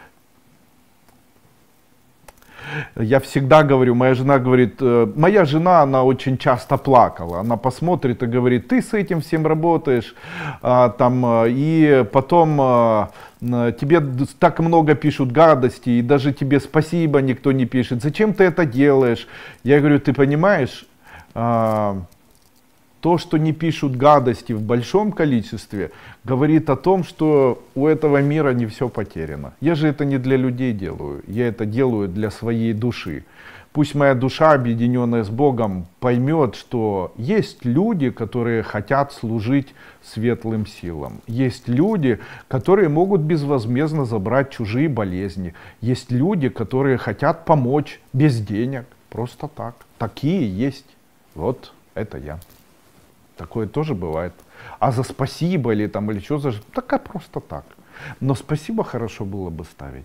[SPEAKER 1] Я всегда говорю, моя жена говорит, моя жена, она очень часто плакала. Она посмотрит и говорит: ты с этим всем работаешь, а, там, и потом а, тебе так много пишут гадости, и даже тебе спасибо никто не пишет. Зачем ты это делаешь? Я говорю: ты понимаешь, а, то, что не пишут гадости в большом количестве, говорит о том, что у этого мира не все потеряно. Я же это не для людей делаю, я это делаю для своей души. Пусть моя душа, объединенная с Богом, поймет, что есть люди, которые хотят служить светлым силам. Есть люди, которые могут безвозмездно забрать чужие болезни. Есть люди, которые хотят помочь без денег, просто так. Такие есть. Вот это я. Такое тоже бывает. А за спасибо или там, или что за... Так, просто так. Но спасибо хорошо было бы ставить.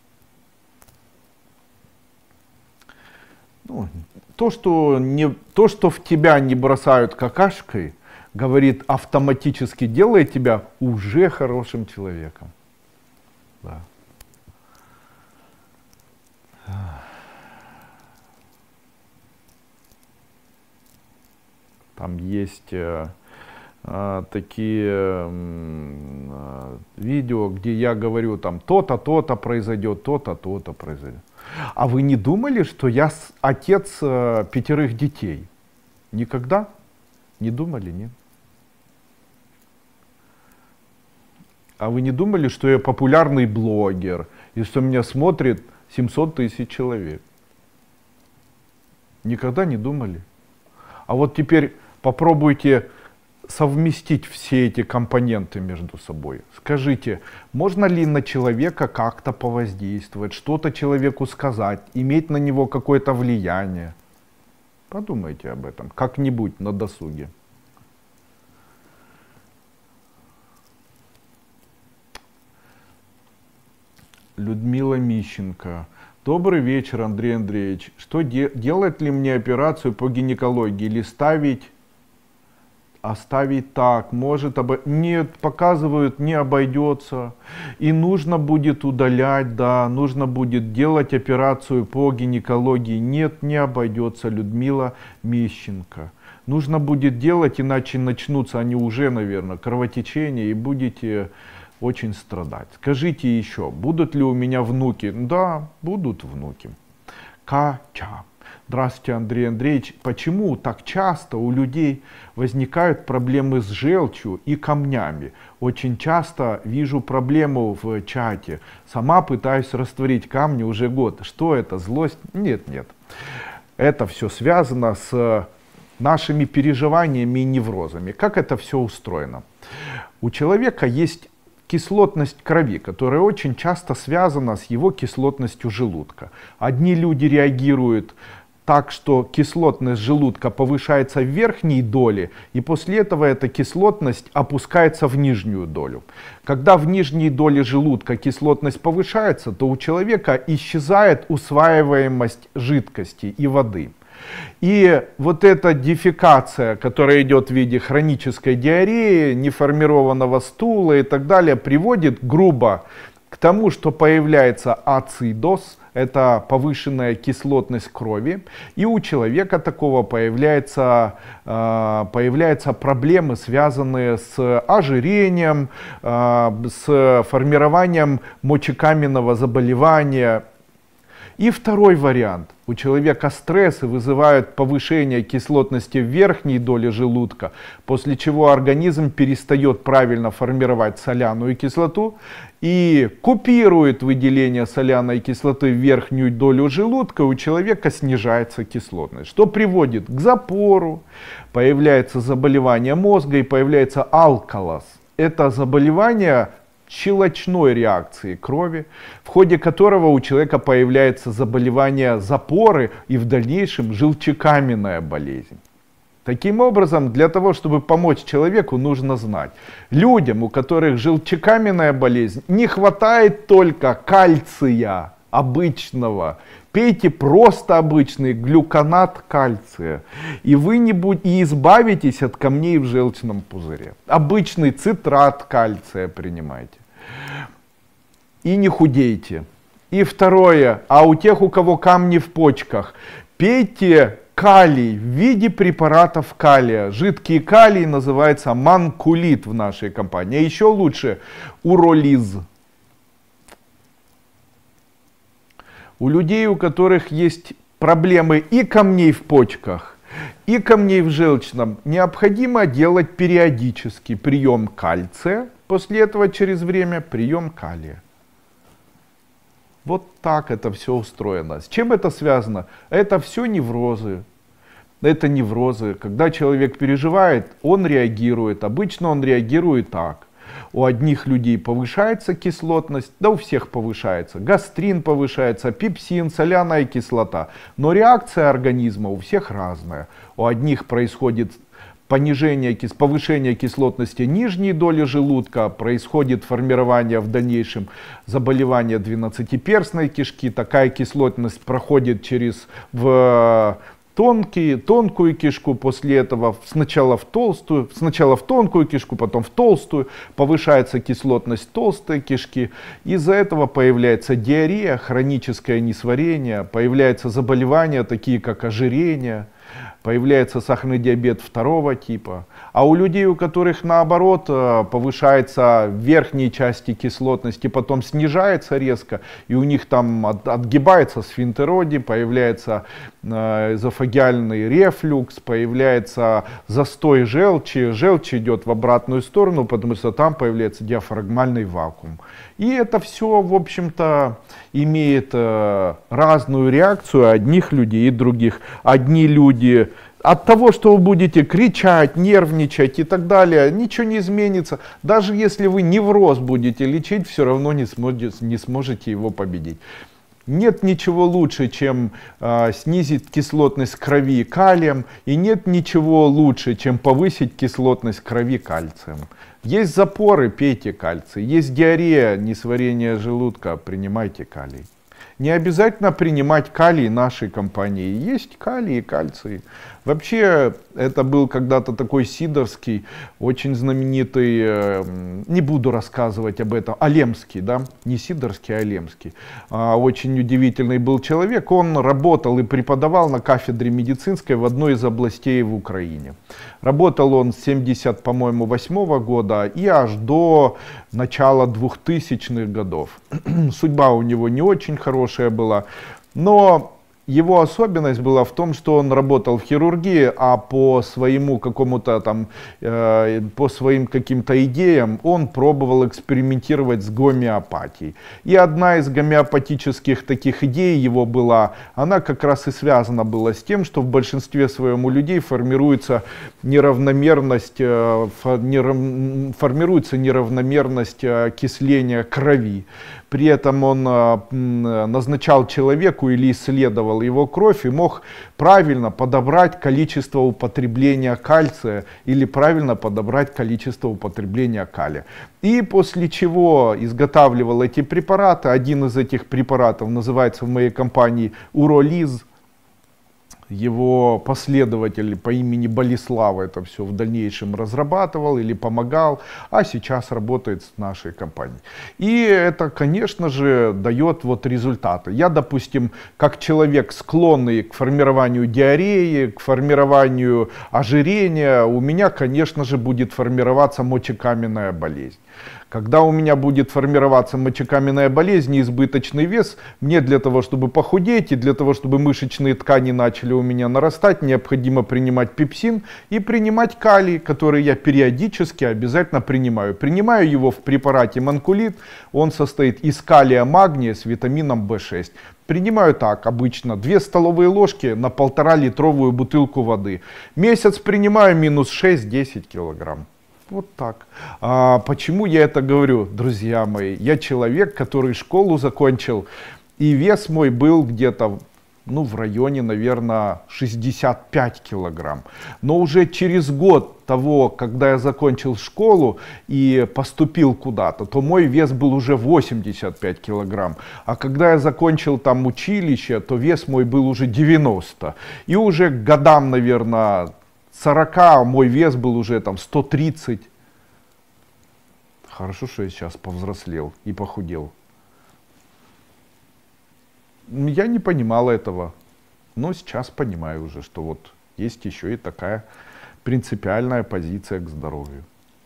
[SPEAKER 1] Ну, то, что не, то, что в тебя не бросают какашкой, говорит, автоматически делает тебя уже хорошим человеком. Да. Там есть э, э, такие э, видео, где я говорю, там то-то, то-то произойдет, то-то, то-то произойдет. А вы не думали, что я отец э, пятерых детей? Никогда? Не думали, нет? А вы не думали, что я популярный блогер, и что меня смотрит семьсот тысяч человек? Никогда не думали? А вот теперь попробуйте совместить все эти компоненты между собой. Скажите, можно ли на человека как-то повоздействовать, что-то человеку сказать, иметь на него какое-то влияние? Подумайте об этом как-нибудь на досуге. Людмила Мищенко. Добрый вечер, Андрей Андреевич. Что де делать ли мне операцию по гинекологии или ставить, оставить так? Может, обо... нет, показывают, не обойдется. И нужно будет удалять, да, нужно будет делать операцию по гинекологии. Нет, не обойдется, Людмила Мищенко. Нужно будет делать, иначе начнутся они уже, наверное, кровотечения, и будете очень страдать. Скажите еще, будут ли у меня внуки? Да, будут внуки. Кача. Здравствуйте, Андрей Андреевич. Почему так часто у людей возникают проблемы с желчью и камнями? Очень часто вижу проблему в чате. Сама пытаюсь растворить камни уже год. Что это? Злость? Нет, нет. Это все связано с нашими переживаниями и неврозами. Как это все устроено? У человека есть кислотность крови, которая очень часто связана с его кислотностью желудка. Одни люди реагируют так, что кислотность желудка повышается в верхней доле, и после этого эта кислотность опускается в нижнюю долю. Когда в нижней доле желудка кислотность повышается, то у человека исчезает усваиваемость жидкости и воды. И вот эта дефекация, которая идет в виде хронической диареи, неформированного стула и так далее, приводит грубо к тому, что появляется ацидоз, это повышенная кислотность крови, и у человека такого появляется, появляются проблемы, связанные с ожирением, с формированием мочекаменного заболевания. И второй вариант. У человека стрессы вызывают повышение кислотности в верхней доле желудка, после чего организм перестает правильно формировать соляную кислоту и купирует выделение соляной кислоты в верхнюю долю желудка, и у человека снижается кислотность, что приводит к запору, появляется заболевание мозга и появляется алкалоз. Это заболевание щелочной реакции крови, в ходе которого у человека появляется заболевание запоры и в дальнейшем желчекаменная болезнь. Таким образом, для того, чтобы помочь человеку, нужно знать, людям, у которых желчекаменная болезнь, не хватает только кальция обычного. Пейте просто обычный глюконат кальция, и вы не будь... и избавитесь от камней в желчном пузыре. Обычный цитрат кальция принимайте. И не худейте. И второе, а у тех, у кого камни в почках, пейте калий в виде препаратов калия. Жидкий калий называется манкулит в нашей компании. А еще лучше уролиз. У людей, у которых есть проблемы и камней в почках, и камней в желчном, необходимо делать периодический прием кальция, после этого через время прием калия. Вот так это все устроено. С чем это связано? Это все неврозы. Это неврозы. Когда человек переживает, он реагирует. Обычно он реагирует так. У одних людей повышается кислотность, да у всех повышается. Гастрин повышается, пепсин, соляная кислота. Но реакция организма у всех разная. У одних происходит понижение, повышение кислотности нижней доли желудка, происходит формирование в дальнейшем заболевания двенадцатиперстной кишки. Такая кислотность проходит через в тонкие, тонкую кишку, после этого сначала в толстую, сначала в тонкую кишку, потом в толстую, повышается кислотность толстой кишки. Из-за этого появляется диарея, хроническое несварение, появляются заболевания, такие как ожирение, появляется сахарный диабет второго типа. А у людей, у которых наоборот повышается в верхней части кислотности, потом снижается резко, и у них там отгибается сфинктероди, появляется эзофагиальный рефлюкс, появляется застой желчи, желчь идет в обратную сторону, потому что там появляется диафрагмальный вакуум. И это все, в общем-то, имеет разную реакцию одних людей и других. Одни люди от того, что вы будете кричать, нервничать и так далее, ничего не изменится. Даже если вы невроз будете лечить, все равно не сможете, не сможете его победить. Нет ничего лучше, чем э, снизить кислотность крови калием, и нет ничего лучше, чем повысить кислотность крови кальцием. Есть запоры, пейте кальций. Есть диарея, несварение желудка, принимайте калий. Не обязательно принимать калий нашей компании. Есть калий и кальций. Вообще, это был когда-то такой сидорский, очень знаменитый, э, не буду рассказывать об этом, Алемский, да, не сидорский, а Алемский. А, очень удивительный был человек, он работал и преподавал на кафедре медицинской в одной из областей в Украине. Работал он с семьдесят, по-моему, восьмого года и аж до начала двухтысячных годов. Судьба у него не очень хорошая была, но его особенность была в том, что он работал в хирургии, а по своему какому-то там, э, по своим каким-то идеям он пробовал экспериментировать с гомеопатией. И одна из гомеопатических таких идей его была, она как раз и связана была с тем, что в большинстве своем у людей формируется неравномерность, э, нерав, формируется неравномерность окисления крови. При этом он э, назначал человеку или исследовал его кровь и мог правильно подобрать количество употребления кальция или правильно подобрать количество употребления калия. И после чего изготавливал эти препараты. Один из этих препаратов называется в моей компании уролиз. Его последователь по имени Болеслав это все в дальнейшем разрабатывал или помогал, а сейчас работает с нашей компанией. И это, конечно же, дает вот результаты. Я, допустим, как человек, склонный к формированию диареи, к формированию ожирения, у меня, конечно же, будет формироваться мочекаменная болезнь. Когда у меня будет формироваться мочекаменная болезнь и избыточный вес, мне для того, чтобы похудеть и для того, чтобы мышечные ткани начали у меня нарастать, необходимо принимать пепсин и принимать калий, который я периодически обязательно принимаю. Принимаю его в препарате Манкулит, он состоит из калия, магния с витамином бэ шесть. Принимаю так, обычно две столовые ложки на полтора литровую бутылку воды. Месяц принимаю минус шесть-десять килограмм. Вот так. А почему я это говорю, друзья мои? Я человек, который школу закончил, и вес мой был где-то, ну, в районе, наверное, шестьдесят пять килограмм. Но уже через год того, когда я закончил школу и поступил куда-то, то мой вес был уже восемьдесят пять килограмм. А когда я закончил там училище, то вес мой был уже девяносто. И уже к годам, наверное, сорока мой вес был уже там сто тридцать. Хорошо, что я сейчас повзрослел и похудел. Я не понимал этого, но сейчас понимаю уже, что вот есть еще и такая принципиальная позиция к здоровью.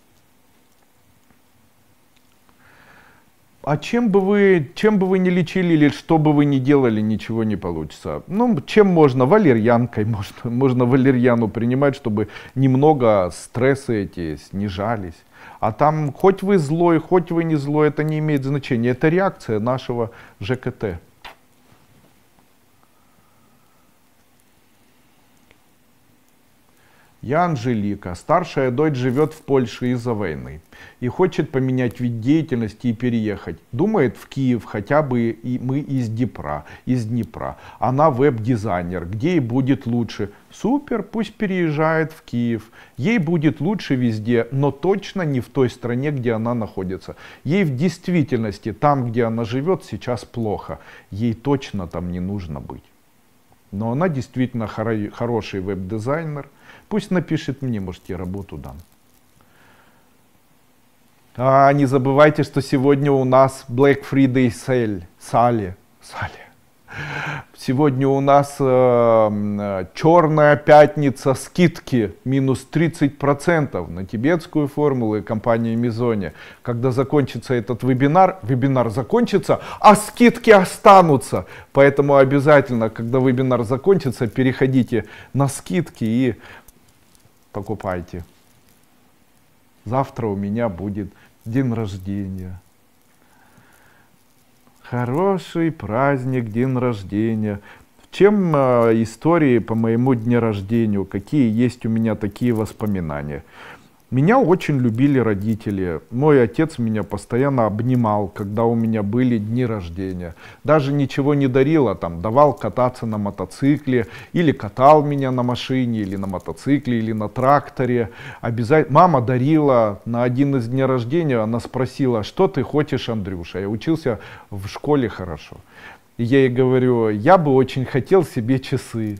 [SPEAKER 1] А чем бы вы, чем бы вы ни лечили или что бы вы ни делали, ничего не получится. Ну, чем можно? Валерьянкой можно, можно валерьяну принимать, чтобы немного стрессы эти снижались. А там, хоть вы злой, хоть вы не злой, это не имеет значения. Это реакция нашего жэ ка тэ. Я Анжелика, старшая дочь живет в Польше из-за войны и хочет поменять вид деятельности и переехать. Думает в Киев, хотя бы и мы из Днепра, из Днепра. Она веб-дизайнер, где ей будет лучше. Супер, пусть переезжает в Киев. Ей будет лучше везде, но точно не в той стране, где она находится. Ей в действительности, там, где она живет, сейчас плохо. Ей точно там не нужно быть. Но она действительно хоро- хороший веб-дизайнер. Пусть напишет мне, может, я работу дам. А не забывайте, что сегодня у нас Black Friday Sale. Сали. Сали. Сегодня у нас э, черная пятница, скидки минус тридцать процентов на тибетскую формулу и компанию Мизони. Когда закончится этот вебинар, вебинар закончится, а скидки останутся. Поэтому обязательно, когда вебинар закончится, переходите на скидки и покупайте. Завтра у меня будет день рождения. Хороший праздник, день рождения. Чем э, истории по моему дню рождения? Какие есть у меня такие воспоминания? Меня очень любили родители. Мой отец меня постоянно обнимал, когда у меня были дни рождения. Даже ничего не дарил, а там давал кататься на мотоцикле, или катал меня на машине, или на мотоцикле, или на тракторе. Обязательно. Мама дарила на один из дней рождения, она спросила, что ты хочешь, Андрюша? Я учился в школе хорошо. И я ей говорю, я бы очень хотел себе часы.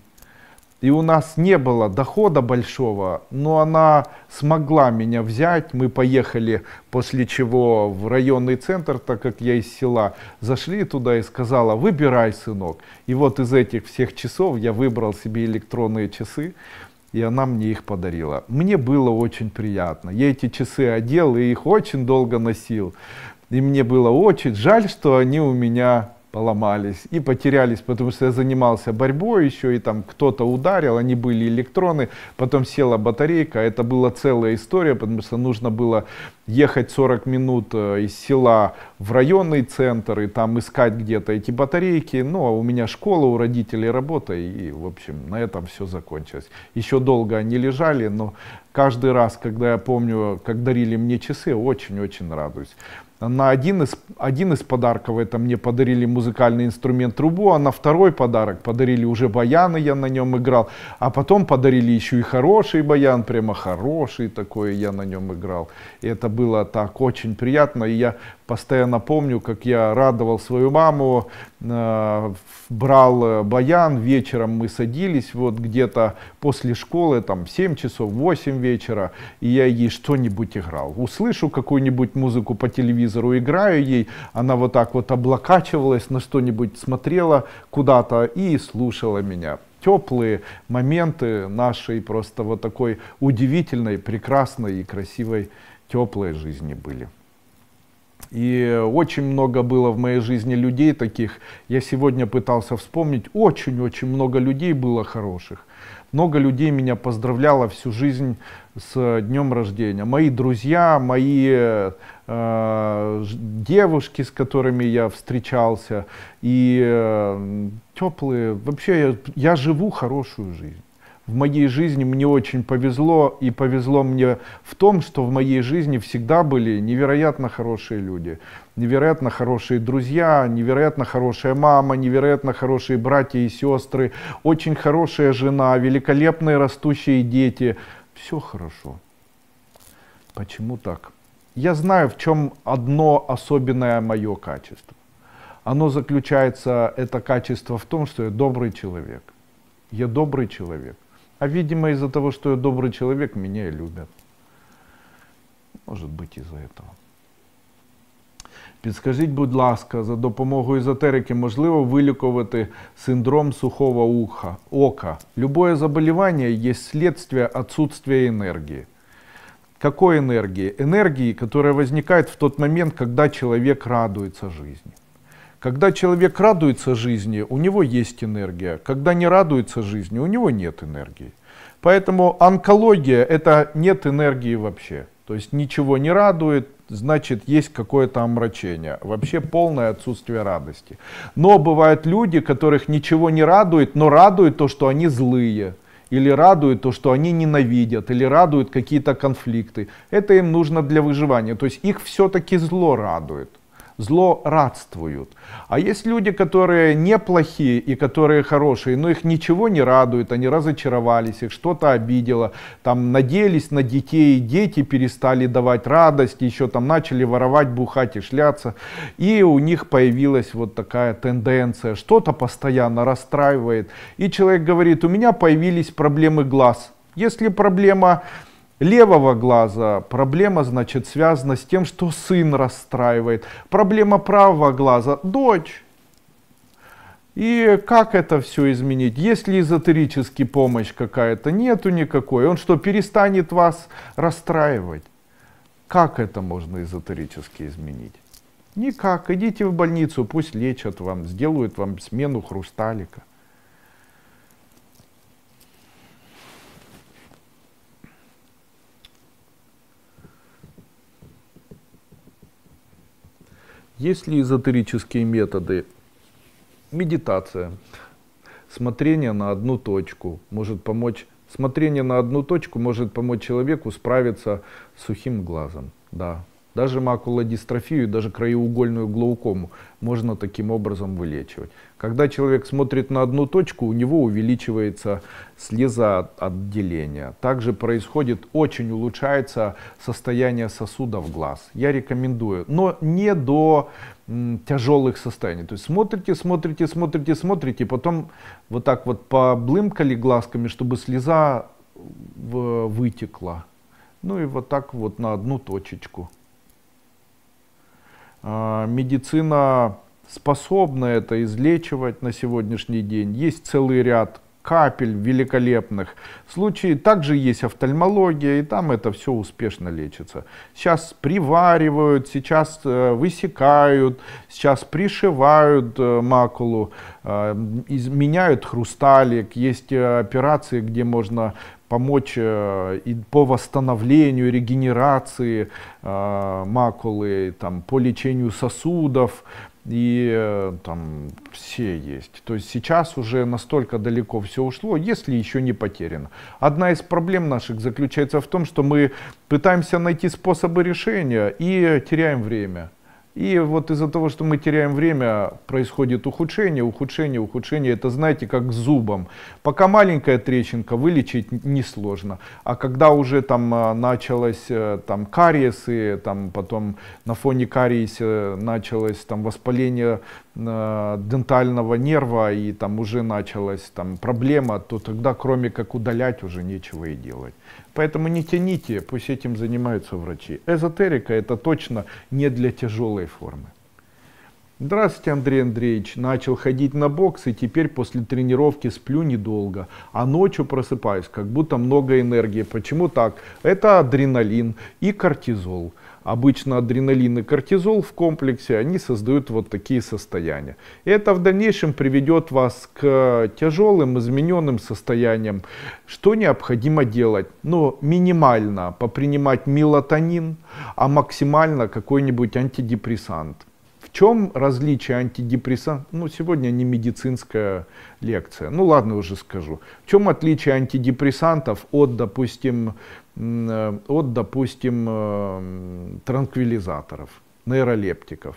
[SPEAKER 1] И у нас не было дохода большого, но она смогла меня взять. Мы поехали, после чего в районный центр, так как я из села, зашли туда и сказала, выбирай, сынок. И вот из этих всех часов я выбрал себе электронные часы, и она мне их подарила. Мне было очень приятно. Я эти часы одел и их очень долго носил. И мне было очень жаль, что они у меня поломались и потерялись, потому что я занимался борьбой еще, и там кто-то ударил, они были электроны, потом села батарейка, это была целая история, потому что нужно было ехать сорок минут из села в районный центр и там искать где-то эти батарейки, ну а у меня школа, у родителей работа, и в общем на этом все закончилось. Еще долго они лежали, но каждый раз, когда я помню, как дарили мне часы, очень-очень радуюсь. На один из, один из подарков это мне подарили музыкальный инструмент трубу, а на второй подарок подарили уже баян, и я на нем играл. А потом подарили еще и хороший баян, прямо хороший такой, я на нем играл. И это было так очень приятно. И я постоянно помню, как я радовал свою маму, э, брал баян, вечером мы садились вот где-то после школы, там семь часов, восемь вечера, и я ей что-нибудь играл. Услышу какую-нибудь музыку по телевизору, играю ей, она вот так вот облокачивалась, на что-нибудь смотрела куда-то и слушала меня. Теплые моменты нашей просто вот такой удивительной, прекрасной и красивой теплой жизни были. И очень много было в моей жизни людей таких. Я сегодня пытался вспомнить, очень-очень много людей было хороших. Много людей меня поздравляло всю жизнь с днем рождения. Мои друзья, мои э, девушки, с которыми я встречался, и э, теплые. Вообще я, я живу хорошую жизнь. В моей жизни мне очень повезло, и повезло мне в том, что в моей жизни всегда были невероятно хорошие люди, невероятно хорошие друзья, невероятно хорошая мама, невероятно хорошие братья и сестры, очень хорошая жена, великолепные растущие дети. Все хорошо. Почему так? Я знаю, в чем одно особенное мое качество. Оно заключается, это качество, в том, что я добрый человек. Я добрый человек. А видимо из-за того, что я добрый человек, меня и любят. Может быть из-за этого. Підскажіть, будь ласка, за допомогою езотерики можливо вилікувати синдром сухого уха, ока? Любое заболевание есть следствие отсутствия энергии. Какой энергии? Энергии, которая возникает в тот момент, когда человек радуется жизни. Когда человек радуется жизни, у него есть энергия. Когда не радуется жизни, у него нет энергии. Поэтому онкология — это нет энергии вообще. То есть ничего не радует, значит есть какое-то омрачение. Вообще полное отсутствие радости. Но бывают люди, которых ничего не радует, но радует то, что они злые. Или радует то, что они ненавидят. Или радуют какие-то конфликты. Это им нужно для выживания. То есть их все-таки зло радует. Злорадствуют. А есть люди, которые неплохие и которые хорошие, но их ничего не радует, они разочаровались, их что-то обидело, там надеялись на детей, дети перестали давать радость, еще там начали воровать, бухать и шляться, и у них появилась вот такая тенденция, что-то постоянно расстраивает, и человек говорит: у меня появились проблемы глаз. Если проблема левого глаза, проблема, значит, связана с тем, что сын расстраивает. Проблема правого глаза — дочь. И как это все изменить? Есть ли эзотерически помощь какая-то? Нету никакой. Он что, перестанет вас расстраивать? Как это можно эзотерически изменить? Никак. Идите в больницу, пусть лечат вам, сделают вам смену хрусталика. Есть ли эзотерические методы? Медитация, смотрение на одну точку может помочь. Смотрение на одну точку может помочь человеку справиться с сухим глазом. Да. Даже макулодистрофию, даже краеугольную глаукому можно таким образом вылечивать. Когда человек смотрит на одну точку, у него увеличивается слезоотделение. Также происходит, очень улучшается состояние сосудов глаз. Я рекомендую, но не до м, тяжелых состояний. То есть смотрите, смотрите, смотрите, смотрите, потом вот так вот поблымкали глазками, чтобы слеза в, вытекла. Ну и вот так вот на одну точечку. Медицина способна это излечивать на сегодняшний день. Есть целый ряд капель великолепных. Случаи также есть офтальмология, и там это все успешно лечится. Сейчас приваривают, сейчас высекают, сейчас пришивают макулу, изменяют хрусталик. Есть операции, где можно помочь и по восстановлению, регенерации э, макулы, там, по лечению сосудов, и э, там все есть. То есть сейчас уже настолько далеко все ушло, если еще не потеряно. Одна из проблем наших заключается в том, что мы пытаемся найти способы решения и теряем время. И вот из-за того, что мы теряем время, происходит ухудшение, ухудшение, ухудшение. Это, знаете, как с зубом. Пока маленькая трещинка, вылечить несложно. А когда уже там началось там, кариесы, там, потом на фоне кариеса началось там, воспаление э, дентального нерва, и там уже началась там, проблема, то тогда кроме как удалять уже нечего и делать. Поэтому не тяните, пусть этим занимаются врачи. Эзотерика — это точно не для тяжелой формы. Здравствуйте, Андрей Андреевич. Начал ходить на бокс, и теперь после тренировки сплю недолго, а ночью просыпаюсь, как будто много энергии. Почему так? Это адреналин и кортизол. обычно адреналин и кортизол в комплексе, они создают вот такие состояния. И это в дальнейшем приведет вас к тяжелым, измененным состояниям. Что необходимо делать? Ну, минимально попринимать мелатонин, а максимально какой-нибудь антидепрессант. В чем различие антидепрессантов? Ну, сегодня не медицинская лекция. Ну, ладно, уже скажу. В чем отличие антидепрессантов от, допустим, от, допустим, транквилизаторов, нейролептиков?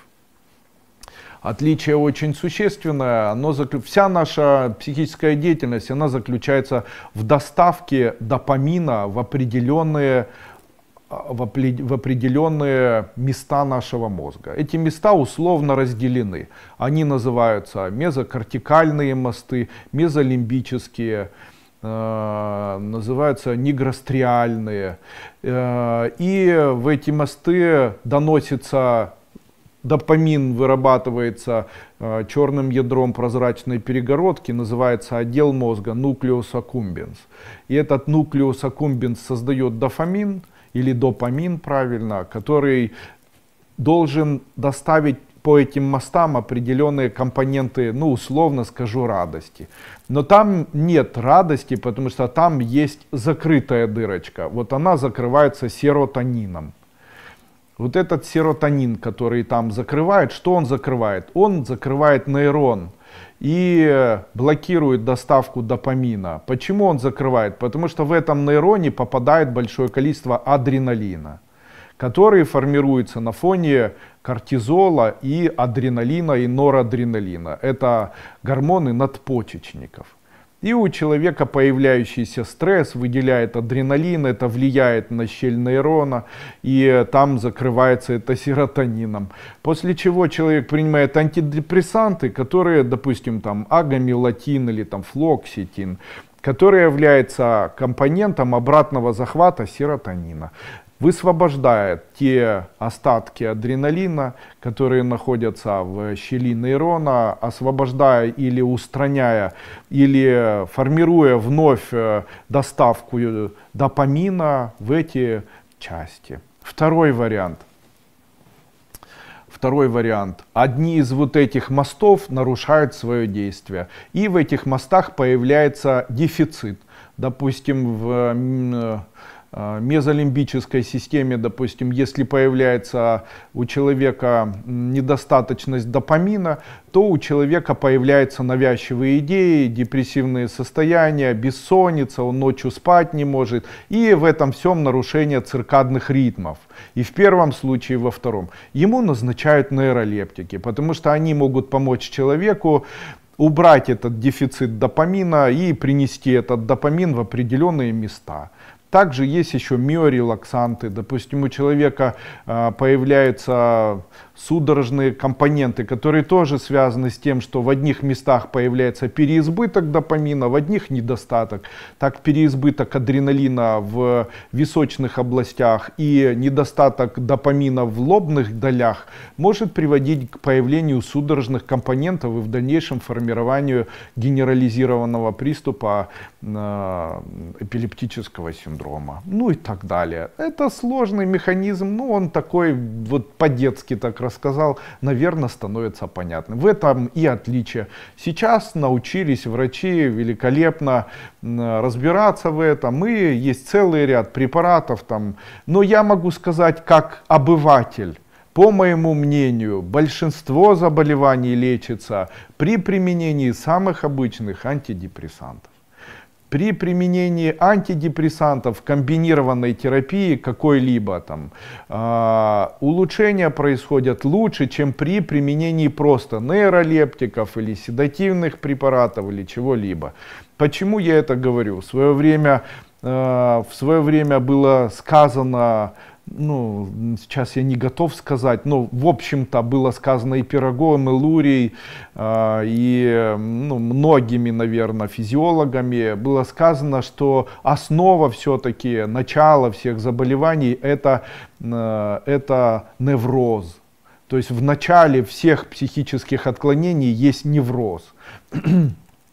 [SPEAKER 1] Отличие очень существенное. Оно, вся наша психическая деятельность, она заключается в доставке допамина в определенные В, в определенные места нашего мозга. Эти места условно разделены. Они называются мезокортикальные мосты, мезолимбические, э, называются нигростриальные. Э, и в эти мосты доносится допамин, вырабатывается э, черным ядром прозрачной перегородки, называется отдел мозга nucleus accumbens. И этот nucleus accumbens создает дофамин, или допамин, правильно, который должен доставить по этим мостам определенные компоненты, ну, условно скажу, радости. Но там нет радости, потому что там есть закрытая дырочка. Вот она закрывается серотонином. Вот этот серотонин, который там закрывает, что он закрывает? Он закрывает нейрон и блокирует доставку допамина. Почему он закрывает? Потому что в этом нейроне попадает большое количество адреналина, который формируется на фоне кортизола и адреналина и норадреналина. Это гормоны надпочечников. И у человека появляющийся стресс выделяет адреналин, это влияет на щель нейрона, и там закрывается это серотонином. После чего человек принимает антидепрессанты, которые, допустим, там агамелатин или там флоксетин, который является компонентом обратного захвата серотонина. Высвобождает те остатки адреналина, которые находятся в щели нейрона, освобождая или устраняя, или формируя вновь доставку допамина в эти части. Второй вариант. Второй вариант. Одни из вот этих мостов нарушают свое действие. И в этих мостах появляется дефицит. Допустим, в мезолимбической системе, допустим, если появляется у человека недостаточность допамина, то у человека появляются навязчивые идеи, депрессивные состояния, бессонница, он ночью спать не может. И в этом всем нарушение циркадных ритмов. И в первом случае, и во втором. Ему назначают нейролептики, потому что они могут помочь человеку убрать этот дефицит допамина и принести этот допамин в определенные места. Также есть еще миорелаксанты. Допустим, у человека э, появляются судорожные компоненты, которые тоже связаны с тем, что в одних местах появляется переизбыток допамина, в одних недостаток. Так переизбыток адреналина в височных областях и недостаток допамина в лобных долях может приводить к появлению судорожных компонентов и в дальнейшем формированию генерализированного приступа э, эпилептического синдрома. Ну и так далее. Это сложный механизм, ну он такой вот по-детски так рассказал, наверное, становится понятным. В этом и отличие. Сейчас научились врачи великолепно разбираться в этом, и есть целый ряд препаратов там. Но я могу сказать, как обыватель, по моему мнению, большинство заболеваний лечится при применении самых обычных антидепрессантов. При применении антидепрессантов в комбинированной терапии какой-либо там э, улучшения происходят лучше, чем при применении просто нейролептиков или седативных препаратов или чего-либо. Почему я это говорю? В свое время, э, в свое время было сказано, ну, сейчас я не готов сказать, но в общем-то было сказано и Пироговым, и Лурией, э, и ну, многими, наверное, физиологами, было сказано, что основа все-таки, начало всех заболеваний это, э, это невроз. То есть в начале всех психических отклонений есть невроз.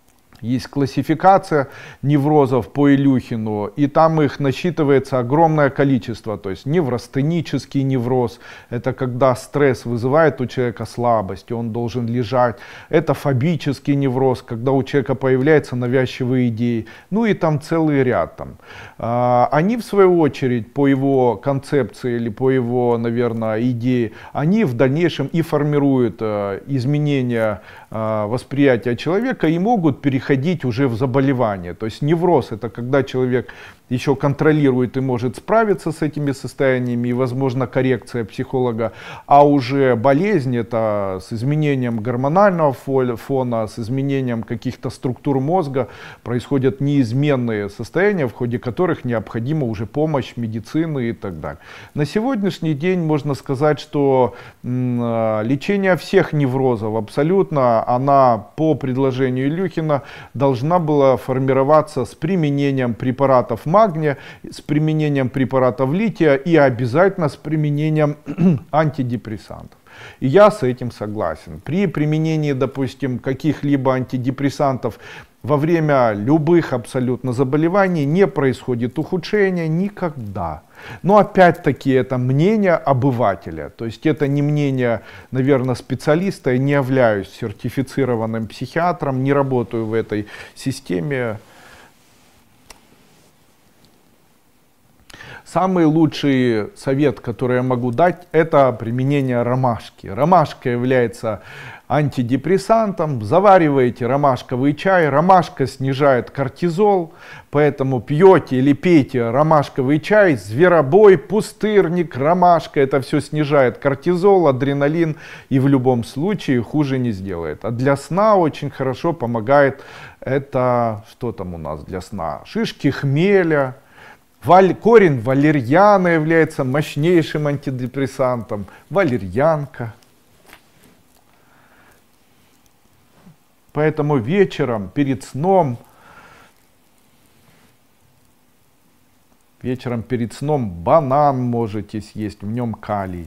[SPEAKER 1] Есть классификация неврозов по Илюхину, и там их насчитывается огромное количество. То есть неврастенический невроз, это когда стресс вызывает у человека слабость, и он должен лежать. Это фобический невроз, когда у человека появляются навязчивые идеи. Ну и там целый ряд. Там. Они в свою очередь по его концепции или по его, наверное, идее, они в дальнейшем и формируют изменения восприятия человека и могут переходить уже в заболевание. То есть невроз — это когда человек еще контролирует и может справиться с этими состояниями, и возможно коррекция психолога. А уже болезнь — это с изменением гормонального фона, с изменением каких-то структур мозга происходят неизменные состояния, в ходе которых необходима уже помощь медицины и так далее. На сегодняшний день можно сказать, что лечение всех неврозов абсолютно, она по предложению Илюхина должна была формироваться с применением препаратов магния, с применением препаратов лития и обязательно с применением антидепрессантов. И я с этим согласен. При применении, допустим, каких-либо антидепрессантов во время любых абсолютно заболеваний не происходит ухудшения никогда. Но опять-таки это мнение обывателя. То есть это не мнение, наверное, специалиста. Я не являюсь сертифицированным психиатром, не работаю в этой системе. Самый лучший совет, который я могу дать, это применение ромашки. Ромашка является антидепрессантом. Завариваете ромашковый чай. Ромашка снижает кортизол, поэтому пьете или пейте ромашковый чай. Зверобой, пустырник, ромашка. Это все снижает кортизол, адреналин и в любом случае хуже не сделает. А для сна очень хорошо помогает это, что там у нас для сна? Шишки хмеля. Валь, корень валерьяна является мощнейшим антидепрессантом. Валерьянка. Поэтому вечером перед сном, вечером перед сном банан можете съесть, в нем калий.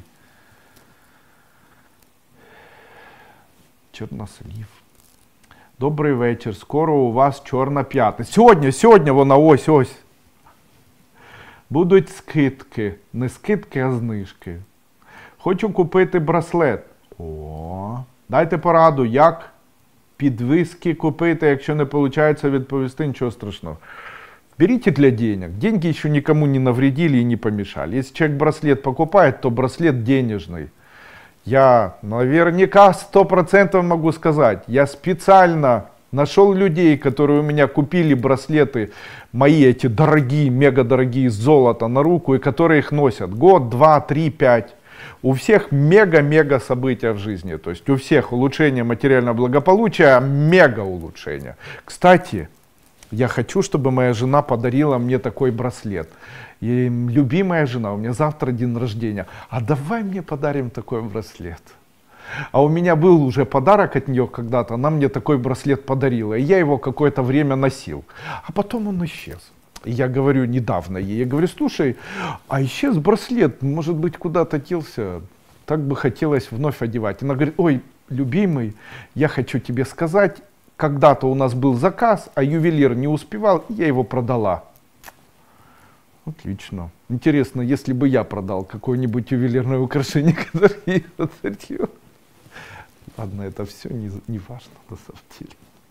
[SPEAKER 1] Чорнослив. Добрий вечір. Скоро у вас Чорна п'ятниця. Сьогодні, сьогодні вона ось ось. Будуть скидки. Не скидки, а знижки. Хочу купити браслет. О, дайте пораду, як підвиски купити, якщо не виходить відповісти, нічого страшного. Берите для денег. Деньги еще никому не навредили и не помешали. Если человек браслет покупает, то браслет денежный. Я наверняка сто процентов могу сказать, я специально нашел людей, которые у меня купили браслеты, мои эти дорогие, мега дорогие, золото на руку, и которые их носят год, два, три, пять. У всех мега-мега события в жизни. То есть у всех улучшение материального благополучия, мега улучшение. Кстати, я хочу, чтобы моя жена подарила мне такой браслет. И, любимая жена, у меня завтра день рождения. А давай мне подарим такой браслет. А у меня был уже подарок от нее когда-то. Она мне такой браслет подарила. И я его какое-то время носил. А потом он исчез. Я говорю недавно ей, я говорю, слушай, а исчез браслет, может быть, куда-то делся, так бы хотелось вновь одевать. Она говорит, ой, любимый, я хочу тебе сказать, когда-то у нас был заказ, а ювелир не успевал, и я его продала. Отлично. Интересно, если бы я продал какое-нибудь ювелирное украшение, которое я подарил. Ладно, это все не, не важно на самом деле.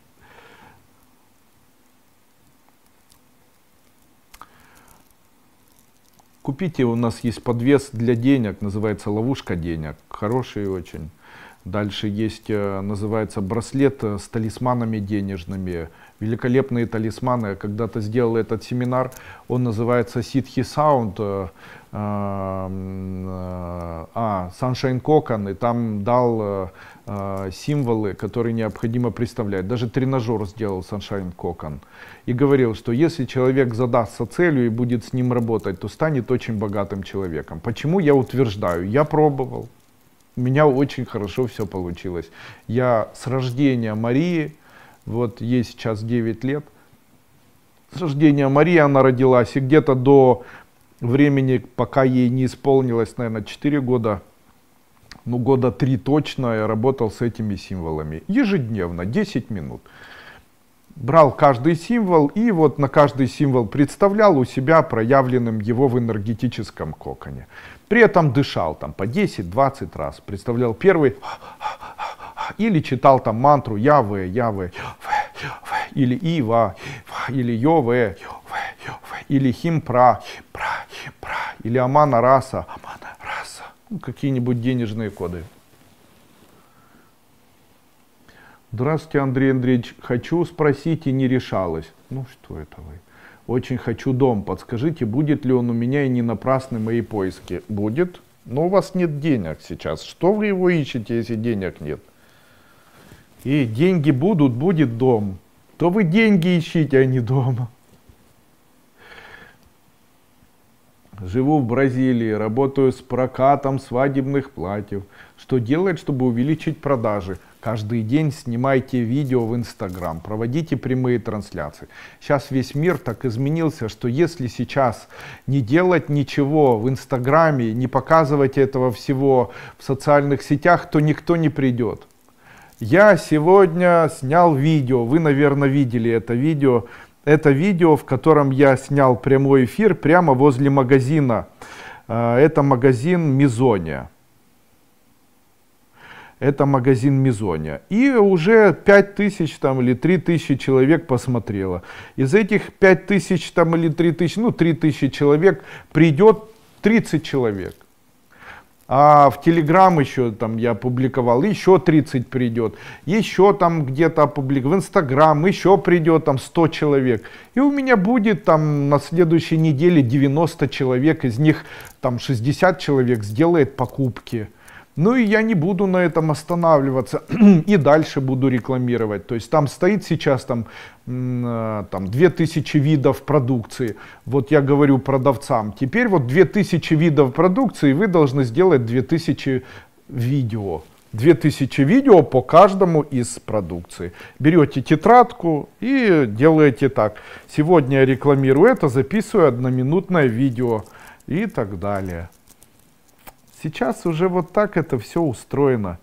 [SPEAKER 1] Купите, у нас есть подвес для денег, называется ловушка денег, хороший очень. Дальше есть, называется браслет с талисманами денежными. Великолепные талисманы. Я когда-то сделал этот семинар, он называется Ситхи Саунд, а, Sunshine Cocoon, и там дал а, символы, которые необходимо представлять. Даже тренажер сделал Sunshine Cocoon. И говорил, что если человек задастся целью и будет с ним работать, то станет очень богатым человеком. Почему я утверждаю? Я пробовал. У меня очень хорошо все получилось. Я с рождения Марии, вот ей сейчас девять лет, с рождения Марии она родилась, и где-то до времени, пока ей не исполнилось, наверное, четыре года, ну года три точно, я работал с этими символами. Ежедневно, десять минут. брал каждый символ и вот на каждый символ представлял у себя проявленным его в энергетическом коконе. При этом дышал там по десять-двадцать раз. Представлял первый или читал там мантру Яве, Яве, или Ива, или Йове, или Химпра, или Амана Раса, ну, какие-нибудь денежные коды. Здравствуйте, Андрей Андреевич. Хочу спросить и не решалась. Ну что это вы? Очень хочу дом. Подскажите, будет ли он у меня и не напрасны мои поиски? Будет. Но у вас нет денег сейчас. Что вы его ищете, если денег нет? И деньги будут, будет дом. То вы деньги ищите, а не дом. Живу в Бразилии, работаю с прокатом свадебных платьев. Что делать, чтобы увеличить продажи? Каждый день снимайте видео в Инстаграм, проводите прямые трансляции. Сейчас весь мир так изменился, что если сейчас не делать ничего в Инстаграме, не показывать этого всего в социальных сетях, то никто не придет. Я сегодня снял видео, вы, наверное, видели это видео. Это видео, в котором я снял прямой эфир прямо возле магазина. Это магазин Мизония. Это магазин Мизония. И уже пять тысяч там, или три тысячи человек посмотрело. Из этих пять тысяч там, или три тысячи, ну три тысячи человек придет тридцать человек. А в Телеграм еще там я опубликовал, еще тридцать придет. Еще там где-то опубликовал, в Инстаграм еще придет там сто человек. И у меня будет там на следующей неделе девяносто человек, из них там шестьдесят человек сделает покупки. Ну и я не буду на этом останавливаться и дальше буду рекламировать. То есть там стоит сейчас там, там две тысячи видов продукции. Вот я говорю продавцам, теперь вот две тысячи видов продукции, вы должны сделать две тысячи видео. две тысячи видео по каждому из продукции. Берете тетрадку и делаете так. Сегодня я рекламирую это, записываю одноминутное видео и так далее. Сейчас уже вот так это все устроено.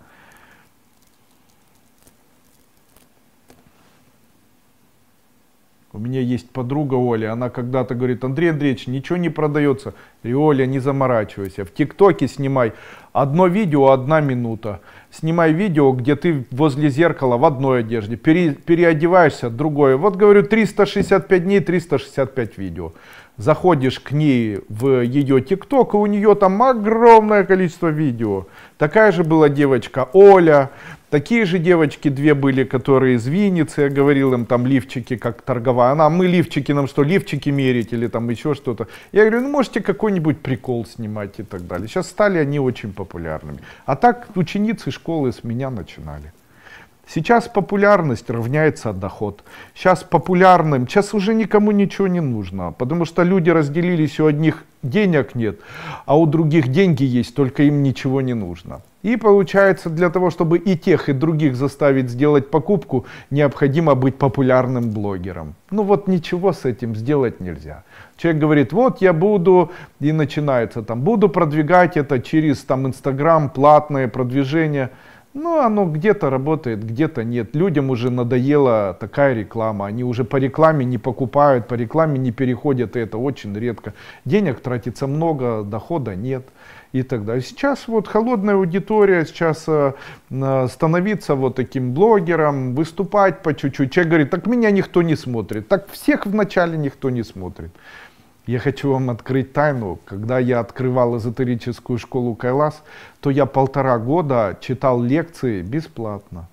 [SPEAKER 1] У меня есть подруга Оля, она когда-то говорит: Андрей Андреевич, ничего не продается. И Оля, не заморачивайся. В ТикТоке снимай одно видео, одна минута. Снимай видео, где ты возле зеркала в одной одежде, пере, переодеваешься, другое. Вот говорю, триста шестьдесят пять дней, триста шестьдесят пять видео. Заходишь к ней в ее ТикТок, и у нее там огромное количество видео. Такая же была девочка Оля, такие же девочки две были, которые из Винницы, я говорил им там лифчики как торговая. Она, мы лифчики, нам что, лифчики мерить или там еще что-то. Я говорю, ну можете какой-нибудь прикол снимать и так далее. Сейчас стали они очень популярными. А так ученицы школы с меня начинали. Сейчас популярность равняется доход. Сейчас популярным, сейчас уже никому ничего не нужно, потому что люди разделились, у одних денег нет, а у других деньги есть, только им ничего не нужно. И получается, для того, чтобы и тех, и других заставить сделать покупку, необходимо быть популярным блогером. Ну вот ничего с этим сделать нельзя. Человек говорит, вот я буду, и начинается там, буду продвигать это через там Инстаграм, платное продвижение. Ну, оно где-то работает, где-то нет. Людям уже надоела такая реклама. Они уже по рекламе не покупают, по рекламе не переходят, и это очень редко. Денег тратится много, дохода нет и так далее. Сейчас вот холодная аудитория, сейчас э, становиться вот таким блогером, выступать по чуть-чуть. Человек говорит, так меня никто не смотрит. Так всех вначале никто не смотрит. Я хочу вам открыть тайну. Когда я открывал эзотерическую школу Кайлас, то я полтора года читал лекции бесплатно.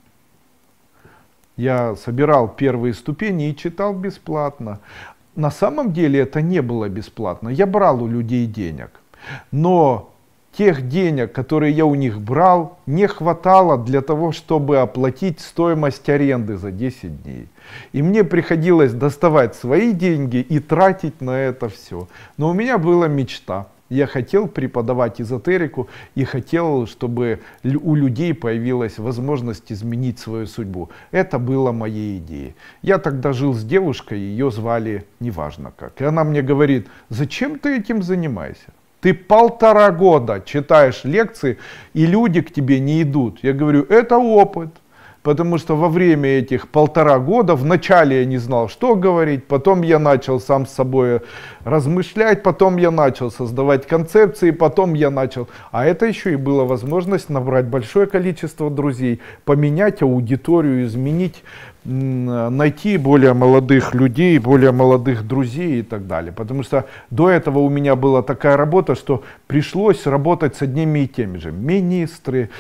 [SPEAKER 1] Я собирал первые ступени и читал бесплатно. На самом деле это не было бесплатно. Я брал у людей денег. Но тех денег, которые я у них брал, не хватало для того, чтобы оплатить стоимость аренды за десять дней. И мне приходилось доставать свои деньги и тратить на это все. Но у меня была мечта. Я хотел преподавать эзотерику и хотел, чтобы у людей появилась возможность изменить свою судьбу. Это было моей идеей. Я тогда жил с девушкой, ее звали неважно как. И она мне говорит, зачем ты этим занимаешься? Ты полтора года читаешь лекции, и люди к тебе не идут. Я говорю, это опыт. Потому что во время этих полтора года, вначале я не знал, что говорить, потом я начал сам с собой размышлять, потом я начал создавать концепции, потом я начал... А это еще и была возможность набрать большое количество друзей, поменять аудиторию, изменить, найти более молодых людей, более молодых друзей и так далее. Потому что до этого у меня была такая работа, что пришлось работать с одними и теми же. Министры,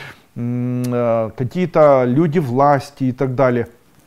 [SPEAKER 1] какие-то люди власти и так далее.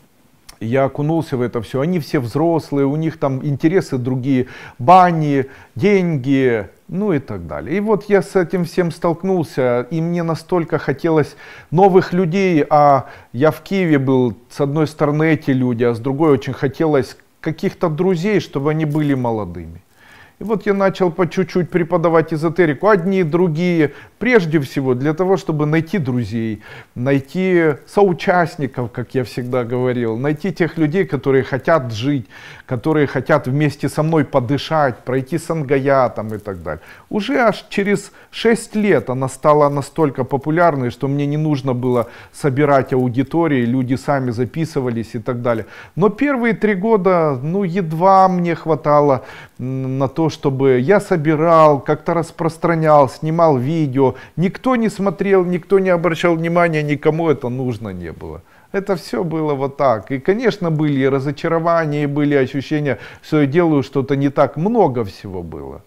[SPEAKER 1] Я окунулся в это все. Они все взрослые, у них там интересы другие, бани, деньги, ну и так далее. И вот я с этим всем столкнулся, и мне настолько хотелось новых людей, а я в Киеве был, с одной стороны эти люди, а с другой очень хотелось каких-то друзей, чтобы они были молодыми. И вот я начал по чуть-чуть преподавать эзотерику, одни, другие, прежде всего для того, чтобы найти друзей, найти соучастников, как я всегда говорил, найти тех людей, которые хотят жить, которые хотят вместе со мной подышать, пройти сангая там и так далее. Уже аж через шесть лет она стала настолько популярной, что мне не нужно было собирать аудитории, люди сами записывались и так далее. Но первые три года, ну, едва мне хватало на то, чтобы я собирал, как-то распространял, снимал видео. Никто не смотрел, никто не обращал внимания, никому это нужно не было. Это все было вот так. И, конечно, были и разочарования, и были ощущения, что я делаю что-то не так. Много всего было.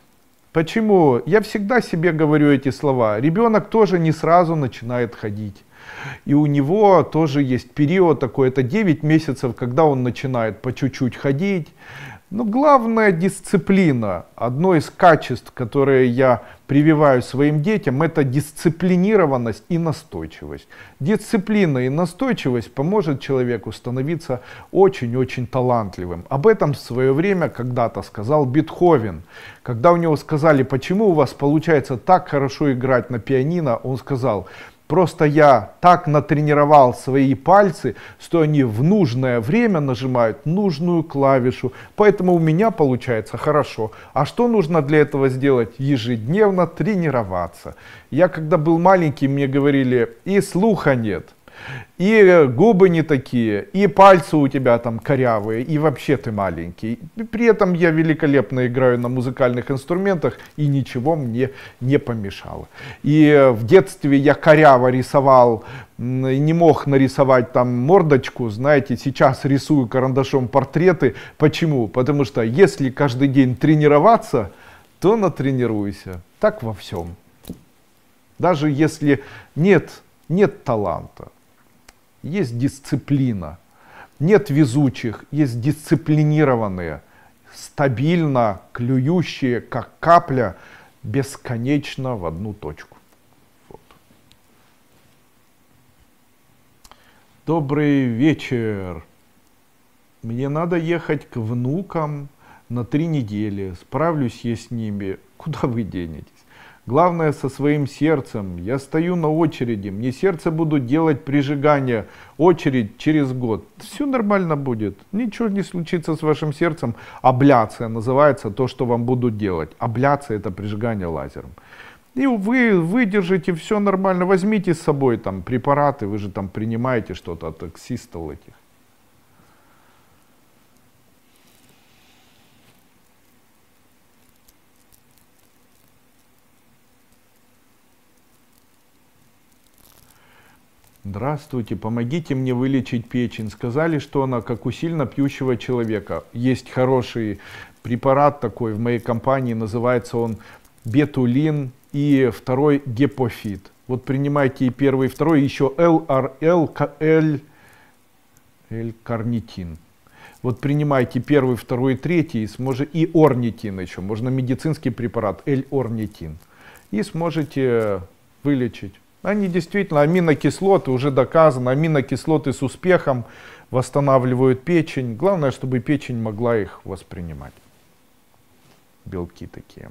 [SPEAKER 1] Почему? Я всегда себе говорю эти слова. Ребенок тоже не сразу начинает ходить. И у него тоже есть период такой, это девять месяцев, когда он начинает по чуть-чуть ходить. Но главная дисциплина, одно из качеств, которые я прививаю своим детям, это дисциплинированность и настойчивость. Дисциплина и настойчивость поможет человеку становиться очень-очень талантливым. Об этом в свое время когда-то сказал Бетховен. Когда у него сказали, почему у вас получается так хорошо играть на пианино, он сказал: просто я так натренировал свои пальцы, что они в нужное время нажимают нужную клавишу. Поэтому у меня получается хорошо. А что нужно для этого сделать? Ежедневно тренироваться. Я когда был маленький, мне говорили, и слуха нет, и губы не такие, и пальцы у тебя там корявые, и вообще ты маленький. И при этом я великолепно играю на музыкальных инструментах, и ничего мне не помешало. И в детстве я коряво рисовал, не мог нарисовать там мордочку, знаете, сейчас рисую карандашом портреты. Почему? Потому что если каждый день тренироваться, то натренируйся. Так во всем. Даже если нет, нет таланта. Есть дисциплина. Нет везучих, есть дисциплинированные, стабильно клюющие, как капля, бесконечно в одну точку. Вот. Добрый вечер. Мне надо ехать к внукам на три недели. Справлюсь я с ними. Куда вы денетесь? Главное, со своим сердцем. Я стою на очереди, мне сердце будут делать прижигание. Очередь через год. Все нормально будет. Ничего не случится с вашим сердцем. Абляция называется то, что вам будут делать. Абляция — это прижигание лазером. И вы выдержите, все нормально. Возьмите с собой там препараты, вы же там принимаете что-то от таксистов этих. Здравствуйте, помогите мне вылечить печень. Сказали, что она как у сильно пьющего человека. Есть хороший препарат такой в моей компании, называется он бетулин, и второй гепофит. Вот принимайте и первый, и второй, еще L-карнитин. Вот принимайте первый, второй, третий, и сможете, и орнитин еще, можно медицинский препарат, L-орнитин, и сможете вылечить. Они действительно, аминокислоты, уже доказано, аминокислоты с успехом восстанавливают печень. Главное, чтобы печень могла их воспринимать. Белки такие.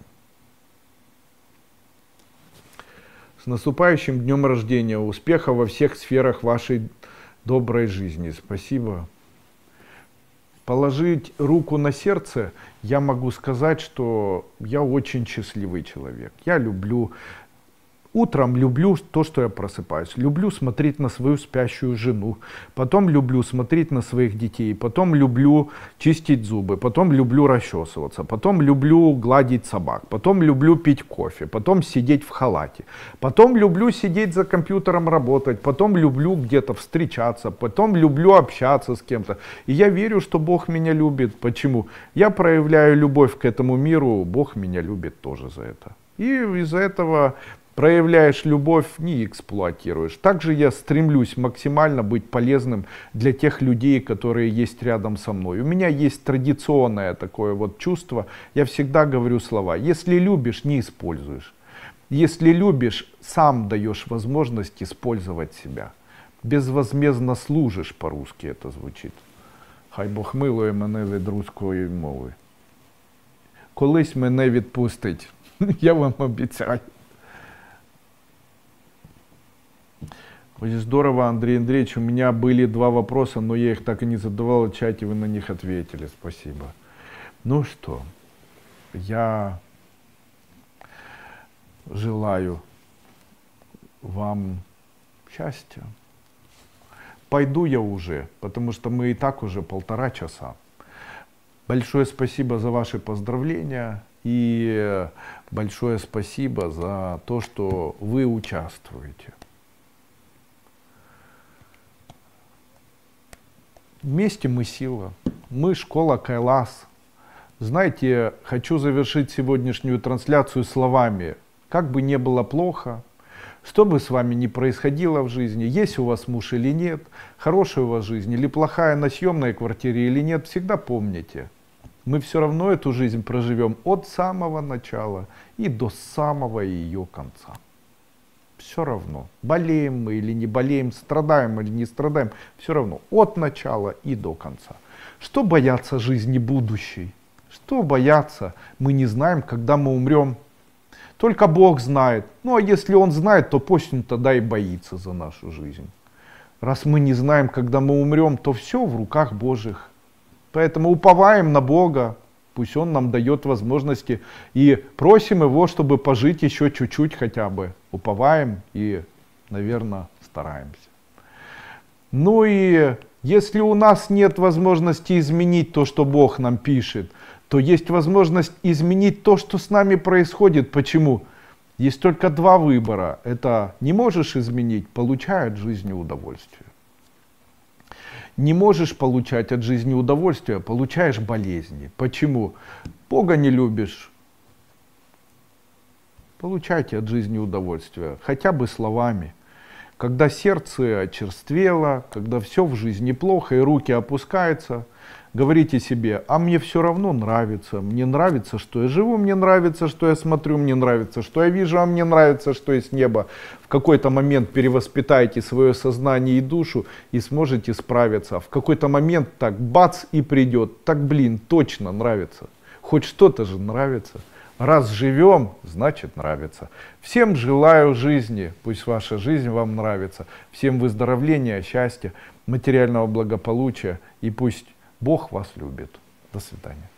[SPEAKER 1] С наступающим днем рождения. Успеха во всех сферах вашей доброй жизни. Спасибо. Положить руку на сердце, я могу сказать, что я очень счастливый человек. Я люблю
[SPEAKER 2] Утром люблю то, что я просыпаюсь. Люблю смотреть на свою спящую жену. Потом люблю смотреть на своих детей. Потом люблю чистить зубы. Потом люблю расчесываться. Потом люблю гладить собак. Потом люблю пить кофе. Потом сидеть в халате. Потом люблю сидеть за компьютером, работать. Потом люблю где-то встречаться. Потом люблю общаться с кем-то. И я верю, что Бог меня любит. Почему? Я проявляю любовь к этому миру. Бог меня любит тоже за это. И из-за этого... Проявляешь любовь, не эксплуатируешь. Также я стремлюсь максимально быть полезным для тех людей, которые есть рядом со мной. У меня есть традиционное такое вот чувство. Я всегда говорю слова: если любишь, не используешь. Если любишь, сам даешь возможность использовать себя. Безвозмездно служишь, по-русски это звучит. Хай Бог милує мене від руської мови. Колись мене відпустить, я вам обіцяю. Очень здорово, Андрей Андреевич. У меня были два вопроса, но я их так и не задавал в чате, вы на них ответили. Спасибо. Ну что, я желаю вам счастья. Пойду я уже, потому что мы и так уже полтора часа. Большое спасибо за ваши поздравления и большое спасибо за то, что вы участвуете. Вместе мы сила, мы школа Кайлас. Знаете, хочу завершить сегодняшнюю трансляцию словами: как бы не было плохо, что бы с вами ни происходило в жизни, есть у вас муж или нет, хорошая у вас жизнь или плохая, на съемной квартире или нет, всегда помните, мы все равно эту жизнь проживем от самого начала и до самого ее конца. Все равно, болеем мы или не болеем, страдаем или не страдаем, все равно, от начала и до конца. Что бояться жизни будущей? Что бояться? Мы не знаем, когда мы умрем. Только Бог знает. Ну а если Он знает, то пусть Он тогда и боится за нашу жизнь. Раз мы не знаем, когда мы умрем, то все в руках Божьих. Поэтому уповаем на Бога. Пусть Он нам дает возможности, и просим Его, чтобы пожить еще чуть-чуть хотя бы. Уповаем и, наверное, стараемся. Ну и если у нас нет возможности изменить то, что Бог нам пишет, то есть возможность изменить то, что с нами происходит. Почему? Есть только два выбора. Это не можешь изменить, получай от жизни удовольствие. Не можешь получать от жизни удовольствия, получаешь болезни. Почему? Бога не любишь. Получайте от жизни удовольствие, хотя бы словами. Когда сердце очерствело, когда все в жизни плохо и руки опускаются, говорите себе: а мне все равно нравится, мне нравится, что я живу, мне нравится, что я смотрю, мне нравится, что я вижу, а мне нравится, что есть небо. В какой-то момент перевоспитайте свое сознание и душу и сможете справиться. В какой-то момент так бац и придет, так блин, точно нравится. Хоть что-то же нравится. Раз живем, значит нравится. Всем желаю жизни, пусть ваша жизнь вам нравится. Всем выздоровления, счастья, материального благополучия и пусть Бог вас любит. До свидания.